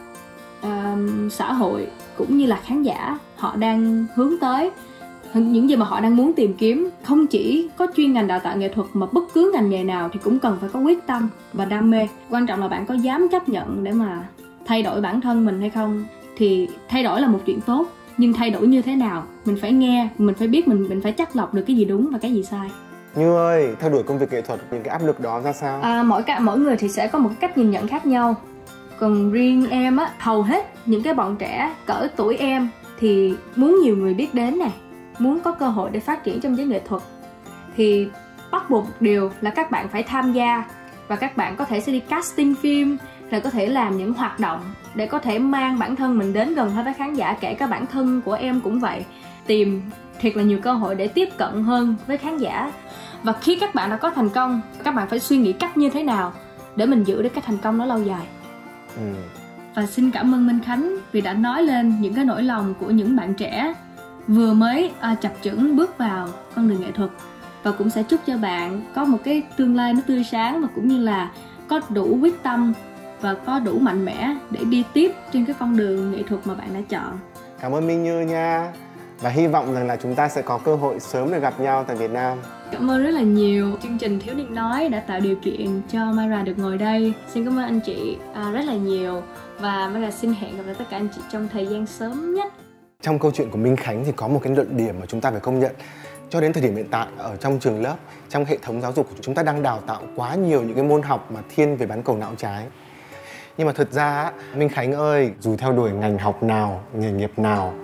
S17: uh, xã hội cũng như là khán giả họ đang hướng tới, những gì mà họ đang muốn tìm kiếm. Không chỉ có chuyên ngành đào tạo nghệ thuật mà bất cứ ngành nghề nào thì cũng cần phải có quyết tâm và đam mê. Quan trọng là bạn có dám chấp nhận để mà thay đổi bản thân mình hay không. Thì thay đổi là một chuyện tốt, nhưng thay đổi như thế nào mình phải nghe, mình phải biết, mình mình phải chắt lọc được cái gì đúng và cái gì sai.
S2: Như ơi, theo đuổi công việc nghệ thuật, những cái áp lực đó ra sao?
S17: À, mỗi cả mỗi người thì sẽ có một cách nhìn nhận khác nhau. Còn riêng em á, hầu hết những cái bọn trẻ cỡ tuổi em thì muốn nhiều người biết đến nè, muốn có cơ hội để phát triển trong giới nghệ thuật, thì bắt buộc một điều là các bạn phải tham gia và các bạn có thể sẽ đi casting phim, rồi có thể làm những hoạt động để có thể mang bản thân mình đến gần hơn với khán giả. Kể cả bản thân của em cũng vậy, tìm thiệt là nhiều cơ hội để tiếp cận hơn với khán giả. Và khi các bạn đã có thành công, các bạn phải suy nghĩ cách như thế nào để mình giữ được cái thành công đó lâu dài. Ừ. Và xin cảm ơn Minh Khánh vì đã nói lên những cái nỗi lòng của những bạn trẻ vừa mới à, chập chững bước vào con đường nghệ thuật. Và cũng sẽ chúc cho bạn có một cái tương lai nó tươi sáng, và cũng như là có đủ quyết tâm và có đủ mạnh mẽ để đi tiếp trên cái con đường nghệ thuật mà bạn đã chọn.
S2: Cảm ơn Minh Như nha. Và hy vọng rằng là chúng ta sẽ có cơ hội sớm để gặp nhau tại Việt Nam.
S17: Cảm ơn rất là nhiều chương trình Thiếu Niên Nói đã tạo điều kiện cho Mayra được ngồi đây. Xin cảm ơn anh chị à, rất là nhiều. Và Mayra xin hẹn gặp lại tất cả anh chị trong thời gian sớm nhất.
S2: Trong câu chuyện của Minh Khánh thì có một cái luận điểm mà chúng ta phải công nhận. Cho đến thời điểm hiện tại, ở trong trường lớp, trong hệ thống giáo dục của chúng ta đang đào tạo quá nhiều những cái môn học mà thiên về bán cầu não trái. Nhưng mà thực ra, Minh Khánh ơi, dù theo đuổi ngành học nào, nghề nghiệp nào,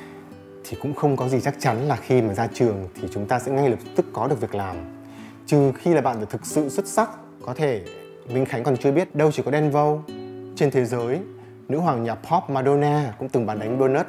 S2: thì cũng không có gì chắc chắn là khi mà ra trường thì chúng ta sẽ ngay lập tức có được việc làm. Trừ khi là bạn thực sự xuất sắc. Có thể Minh Khánh còn chưa biết đâu chỉ có Đen Vâu. Trên thế giới, nữ hoàng nhạc pop Madonna cũng từng bán bánh donut.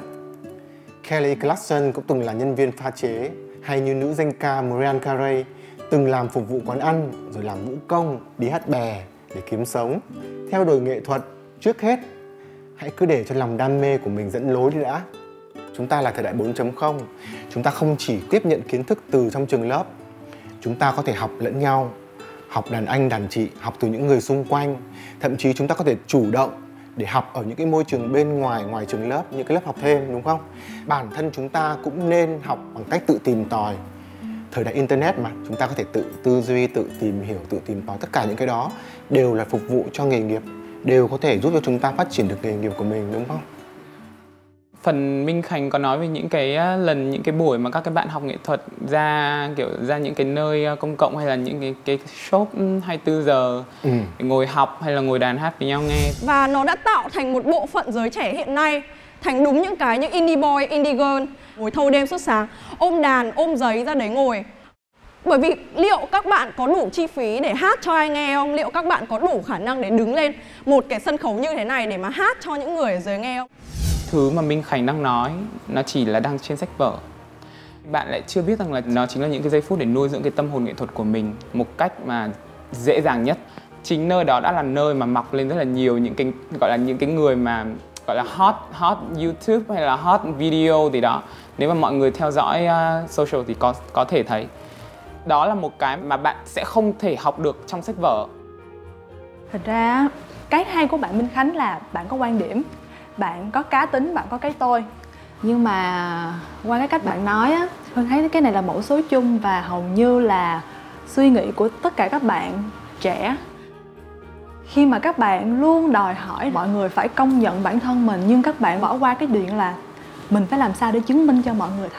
S2: Kelly Clarkson cũng từng là nhân viên pha chế. Hay như nữ danh ca Mariah Carey từng làm phục vụ quán ăn, rồi làm vũ công, đi hát bè để kiếm sống. Theo đuổi nghệ thuật, trước hết hãy cứ để cho lòng đam mê của mình dẫn lối đi đã. Chúng ta là thời đại bốn chấm không. Chúng ta không chỉ tiếp nhận kiến thức từ trong trường lớp, chúng ta có thể học lẫn nhau, học đàn anh đàn chị, học từ những người xung quanh. Thậm chí chúng ta có thể chủ động để học ở những cái môi trường bên ngoài, ngoài trường lớp, những cái lớp học thêm, đúng không? Bản thân chúng ta cũng nên học bằng cách tự tìm tòi. Thời đại Internet mà, chúng ta có thể tự tư duy, tự tìm hiểu, tự tìm tòi. Tất cả những cái đó đều là phục vụ cho nghề nghiệp, đều có thể giúp cho chúng ta phát triển được nghề nghiệp của mình, đúng không?
S9: Phần Minh Khánh có nói về những cái lần, những cái buổi mà các cái bạn học nghệ thuật ra kiểu ra những cái nơi công cộng hay là những cái cái shop hai mươi tư giờ ừ. để ngồi học hay là ngồi đàn hát với nhau nghe.
S3: Và nó đã tạo thành một bộ phận giới trẻ hiện nay, thành đúng những cái những indie boy, indie girl ngồi thâu đêm suốt sáng, ôm đàn, ôm giấy ra đấy ngồi. Bởi vì liệu các bạn có đủ chi phí để hát cho ai nghe không? Liệu các bạn có đủ khả năng để đứng lên một cái sân khấu như thế này để mà hát cho những người ở dưới nghe không?
S9: Thứ mà Minh Khánh đang nói nó chỉ là đang trên sách vở. Bạn lại chưa biết rằng là nó chính là những cái giây phút để nuôi dưỡng cái tâm hồn nghệ thuật của mình một cách mà dễ dàng nhất. Chính nơi đó đã là nơi mà mọc lên rất là nhiều những cái gọi là những cái người mà gọi là hot hot YouTube hay là hot video gì đó. Nếu mà mọi người theo dõi uh, social thì có có thể thấy. Đó là một cái mà bạn sẽ không thể học được trong sách vở.
S8: Thật ra cái hay của bạn Minh Khánh là bạn có quan điểm, bạn có cá tính, bạn có cái tôi. Nhưng mà qua cái cách bạn nói á, Hương thấy cái này là mẫu số chung và hầu như là suy nghĩ của tất cả các bạn trẻ. Khi mà các bạn luôn đòi hỏi mọi người phải công nhận bản thân mình, nhưng các bạn bỏ qua cái chuyện là mình phải làm sao để chứng minh cho mọi người thấy.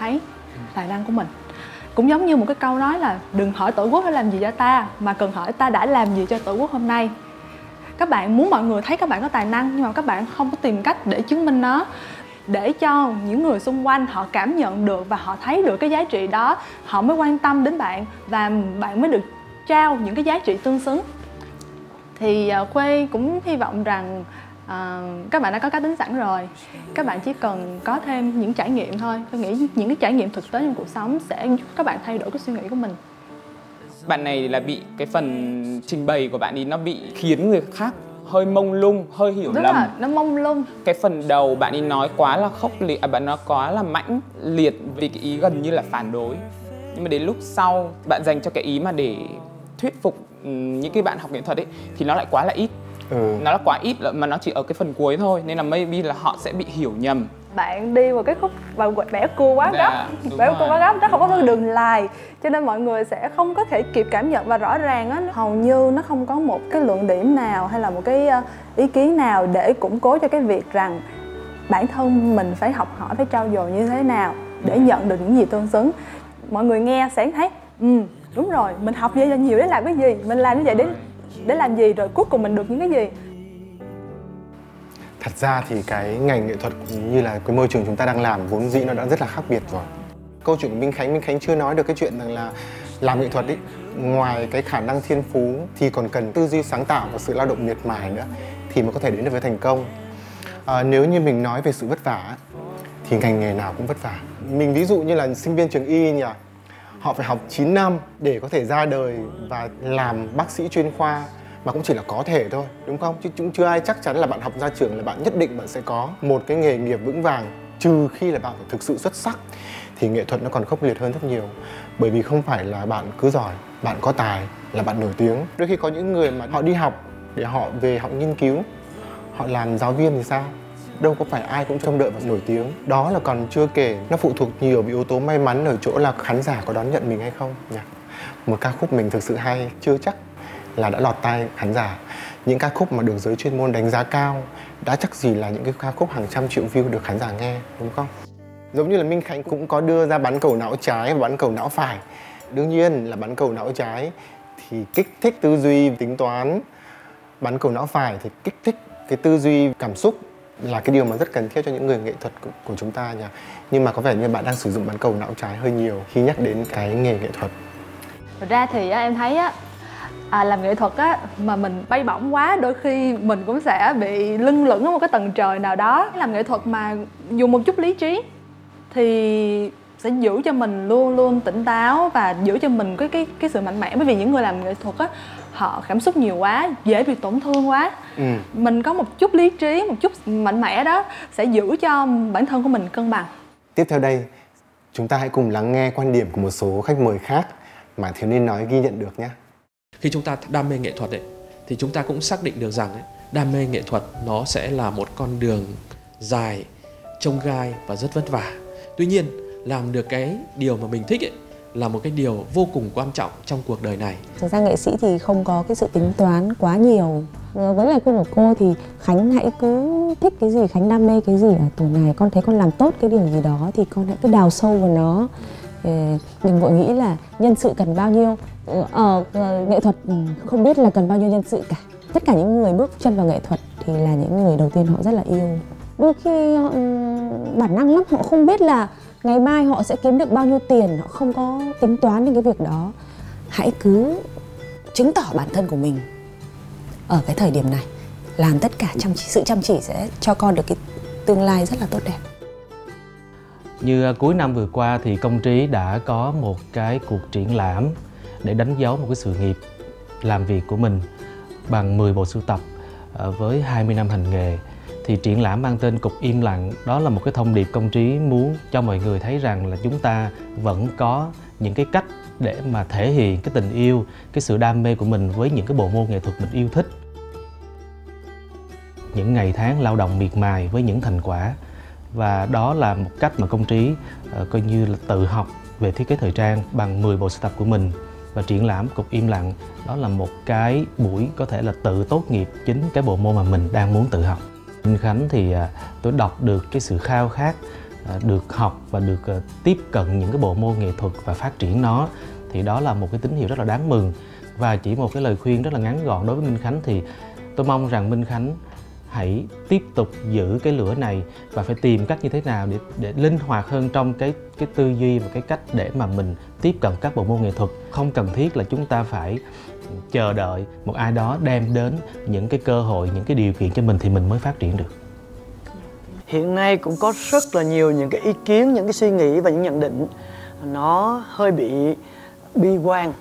S8: tài năng của mình. Cũng giống như một cái câu nói là đừng hỏi Tổ quốc đã làm gì cho ta, mà cần hỏi ta đã làm gì cho Tổ quốc hôm nay. Các bạn muốn mọi người thấy các bạn có tài năng, nhưng mà các bạn không có tìm cách để chứng minh nó, để cho những người xung quanh họ cảm nhận được và họ thấy được cái giá trị đó, họ mới quan tâm đến bạn và bạn mới được trao những cái giá trị tương xứng. Thì uh, Khuê cũng hy vọng rằng uh, các bạn đã có cá tính sẵn rồi, các bạn chỉ cần có thêm những trải nghiệm thôi. Tôi nghĩ những cái trải nghiệm thực tế trong cuộc sống sẽ giúp các bạn thay đổi cái suy nghĩ của mình.
S9: Bạn này là bị cái phần trình bày của bạn ấy nó bị khiến người khác hơi mông lung, hơi hiểu
S8: Đúng
S9: lầm.
S8: rồi, nó mông lung.
S9: Cái phần đầu bạn ấy nói quá là khốc liệt, à, bạn nói quá là mãnh liệt vì cái ý gần như là phản đối. Nhưng mà đến lúc sau bạn dành cho cái ý mà để thuyết phục những cái bạn học nghệ thuật ấy thì nó lại quá là ít. Ừ. Nó là quá ít mà nó chỉ ở cái phần cuối thôi, nên là maybe là họ sẽ bị hiểu nhầm.
S8: Bạn đi vào cái khúc vào bẻ cua quá
S9: Dạ,
S8: gấp, bẻ cua quá gấp, nó không có cái đường lài, cho nên mọi người sẽ không có thể kịp cảm nhận. Và rõ ràng á, hầu như nó không có một cái luận điểm nào hay là một cái ý kiến nào để củng cố cho cái việc rằng bản thân mình phải học hỏi, phải trau dồi như thế nào để nhận được những gì tương xứng. Mọi người nghe sẽ thấy ừ đúng rồi, mình học vậy là nhiều để làm cái gì, mình làm như vậy để để làm gì, rồi cuối cùng mình được những cái gì.
S2: Thật ra thì cái ngành nghệ thuật như là cái môi trường chúng ta đang làm vốn dĩ nó đã rất là khác biệt rồi. Câu chuyện của Minh Khánh, Minh Khánh chưa nói được cái chuyện rằng là làm nghệ thuật ấy, ngoài cái khả năng thiên phú thì còn cần tư duy sáng tạo và sự lao động miệt mài nữa thì mới có thể đến được với thành công. À, nếu như mình nói về sự vất vả thì ngành nghề nào cũng vất vả. Mình ví dụ như là sinh viên trường y nhỉ, họ phải học chín năm để có thể ra đời và làm bác sĩ chuyên khoa, mà cũng chỉ là có thể thôi, đúng không? Chứ cũng chưa ai chắc chắn là bạn học ra trường là bạn nhất định bạn sẽ có một cái nghề nghiệp vững vàng, trừ khi là bạn phải thực sự xuất sắc. Thì nghệ thuật nó còn khốc liệt hơn rất nhiều, bởi vì không phải là bạn cứ giỏi, bạn có tài là bạn nổi tiếng. Đôi khi có những người mà họ đi học để họ về họ nghiên cứu, họ làm giáo viên thì sao? Đâu có phải ai cũng trông đợi vào nổi tiếng. Đó là còn chưa kể, nó phụ thuộc nhiều vào yếu tố may mắn ở chỗ là khán giả có đón nhận mình hay không nhỉ? Một ca khúc mình thực sự hay chưa chắc là đã lọt tai khán giả. Những ca khúc mà được giới chuyên môn đánh giá cao đã chắc gì là những cái ca khúc hàng trăm triệu view được khán giả nghe, đúng không? Giống như là Minh Khánh cũng có đưa ra bắn cầu não trái và bắn cầu não phải. Đương nhiên là bắn cầu não trái thì kích thích tư duy tính toán, bắn cầu não phải thì kích thích cái tư duy cảm xúc, là cái điều mà rất cần thiết cho những người nghệ thuật của, của chúng ta nhỉ. Nhưng mà có vẻ như bạn đang sử dụng bắn cầu não trái hơi nhiều khi nhắc đến cái nghề nghệ thuật.
S8: Thật ra thì em thấy á, à, làm nghệ thuật á mà mình bay bổng quá, đôi khi mình cũng sẽ bị lưng lửng ở một cái tầng trời nào đó. Làm nghệ thuật mà dùng một chút lý trí thì sẽ giữ cho mình luôn luôn tỉnh táo và giữ cho mình cái cái cái sự mạnh mẽ. Bởi vì những người làm nghệ thuật á, họ cảm xúc nhiều quá, dễ bị tổn thương quá. Ừ. Mình có một chút lý trí, một chút mạnh mẽ đó sẽ giữ cho bản thân của mình cân bằng.
S2: Tiếp theo đây, chúng ta hãy cùng lắng nghe quan điểm của một số khách mời khác mà Thiếu Niên Nói ghi nhận được nhé.
S15: Khi chúng ta đam mê nghệ thuật ấy, thì chúng ta cũng xác định được rằng ấy, đam mê nghệ thuật nó sẽ là một con đường dài, chông gai và rất vất vả. Tuy nhiên, làm được cái điều mà mình thích ấy, là một cái điều vô cùng quan trọng trong cuộc đời này.
S10: Thực ra nghệ sĩ thì không có cái sự tính toán quá nhiều. Với lời khuyên của cô thì Khánh hãy cứ thích cái gì, Khánh đam mê cái gì ở tuổi này, con thấy con làm tốt cái điều gì đó thì con hãy cứ đào sâu vào nó. Đừng vội nghĩ là nhân sự cần bao nhiêu. Ở nghệ thuật không biết là cần bao nhiêu nhân sự cả. Tất cả những người bước chân vào nghệ thuật thì là những người đầu tiên họ rất là yêu. Đôi khi họ, bản năng lắm, họ không biết là ngày mai họ sẽ kiếm được bao nhiêu tiền, họ không có tính toán đến cái việc đó. Hãy cứ chứng tỏ bản thân của mình ở cái thời điểm này, làm tất cả chăm chỉ, sự chăm chỉ sẽ cho con được cái tương lai rất là tốt đẹp.
S16: Như cuối năm vừa qua thì Công Trí đã có một cái cuộc triển lãm để đánh dấu một cái sự nghiệp làm việc của mình bằng mười bộ sưu tập với hai mươi năm hành nghề. Thì triển lãm mang tên Cục Im Lặng, đó là một cái thông điệp Công Trí muốn cho mọi người thấy rằng là chúng ta vẫn có những cái cách để mà thể hiện cái tình yêu, cái sự đam mê của mình với những cái bộ môn nghệ thuật mình yêu thích. Những ngày tháng lao động miệt mài với những thành quả. Và đó là một cách mà Công Trí uh, coi như là tự học về thiết kế thời trang bằng mười bộ sưu tập của mình. Và triển lãm Cục Im Lặng, đó là một cái buổi có thể là tự tốt nghiệp chính cái bộ môn mà mình đang muốn tự học. Minh Khánh thì uh, tôi đọc được cái sự khao khát được học và được tiếp cận những cái bộ môn nghệ thuật và phát triển nó, thì đó là một cái tín hiệu rất là đáng mừng. Và chỉ một cái lời khuyên rất là ngắn gọn đối với Minh Khánh thì tôi mong rằng Minh Khánh hãy tiếp tục giữ cái lửa này và phải tìm cách như thế nào để để linh hoạt hơn trong cái cái tư duy và cái cách để mà mình tiếp cận các bộ môn nghệ thuật. Không cần thiết là chúng ta phải chờ đợi một ai đó đem đến những cái cơ hội, những cái điều kiện cho mình thì mình mới phát triển được.
S18: Hiện nay cũng có rất là nhiều những cái ý kiến, những cái suy nghĩ và những nhận định nó hơi bị bi quan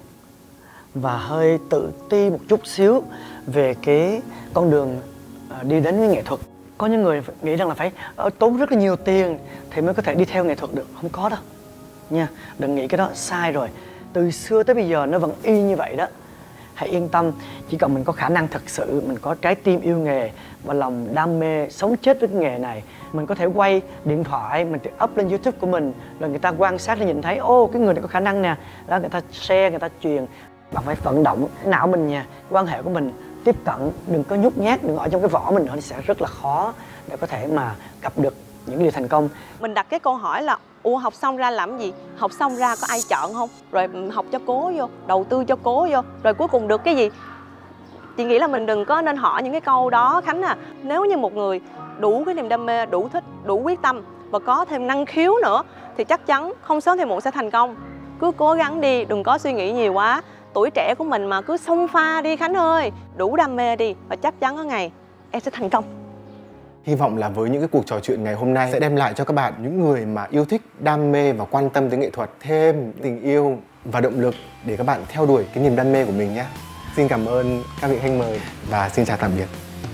S18: và hơi tự ti một chút xíu về cái con đường đi đến với nghệ thuật. Có những người nghĩ rằng là phải tốn rất là nhiều tiền thì mới có thể đi theo nghệ thuật được. Không có đâu nha, đừng nghĩ cái đó sai rồi. Từ xưa tới bây giờ nó vẫn y như vậy đó. Hãy yên tâm, chỉ cần mình có khả năng thật sự, mình có trái tim yêu nghề và lòng đam mê sống chết với cái nghề này, mình có thể quay điện thoại, mình tự up lên YouTube của mình, rồi người ta quan sát để nhìn thấy ô cái người này có khả năng nè, đó người ta share, người ta truyền. Bạn phải vận động não mình nha, quan hệ của mình tiếp cận, đừng có nhút nhát, đừng ở trong cái vỏ mình nữa, thì sẽ rất là khó để có thể mà gặp được những điều thành công.
S19: Mình đặt cái câu hỏi là ủa học xong ra làm gì? Học xong ra có ai chọn không? Rồi học cho cố vô, đầu tư cho cố vô, rồi cuối cùng được cái gì? Chị nghĩ là mình đừng có nên hỏi những cái câu đó Khánh à. Nếu như một người đủ cái niềm đam mê, đủ thích, đủ quyết tâm và có thêm năng khiếu nữa thì chắc chắn không sớm thì muộn sẽ thành công. Cứ cố gắng đi, đừng có suy nghĩ nhiều quá. Tuổi trẻ của mình mà cứ xông pha đi Khánh ơi, đủ đam mê đi và chắc chắn có ngày em sẽ thành công.
S2: Hy vọng là với những cái cuộc trò chuyện ngày hôm nay sẽ đem lại cho các bạn, những người mà yêu thích, đam mê và quan tâm tới nghệ thuật, thêm tình yêu và động lực để các bạn theo đuổi cái niềm đam mê của mình nhé. Xin cảm ơn các vị khách mời và xin chào tạm biệt.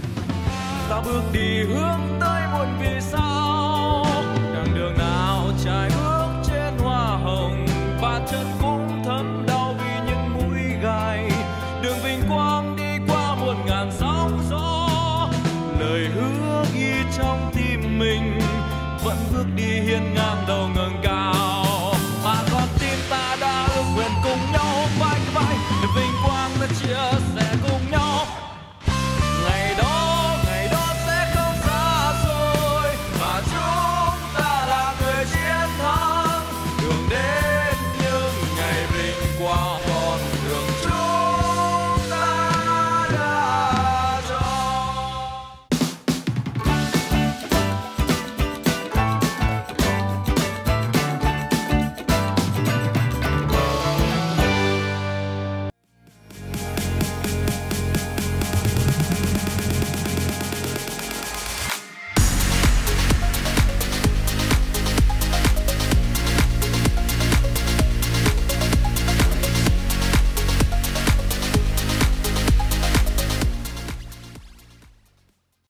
S20: Ta bước đi hướng tới một vì sao, đằng đường nào trải bước trên hoa hồng, và chân cũng thấm đau vì những mũi gai. Đường vinh quang đi qua muôn ngàn sóng gió, lời hứa ghi trong tim mình vẫn bước đi hiên ngang đầu ngẩng cao. Mà con tim ta đã ước nguyện cùng nhau vai vai, để vinh quang ta chia sẻ cùng nhau. Ngày đó, ngày đó sẽ không xa xôi, và chúng ta là người chiến thắng, đường đến những ngày vinh quang.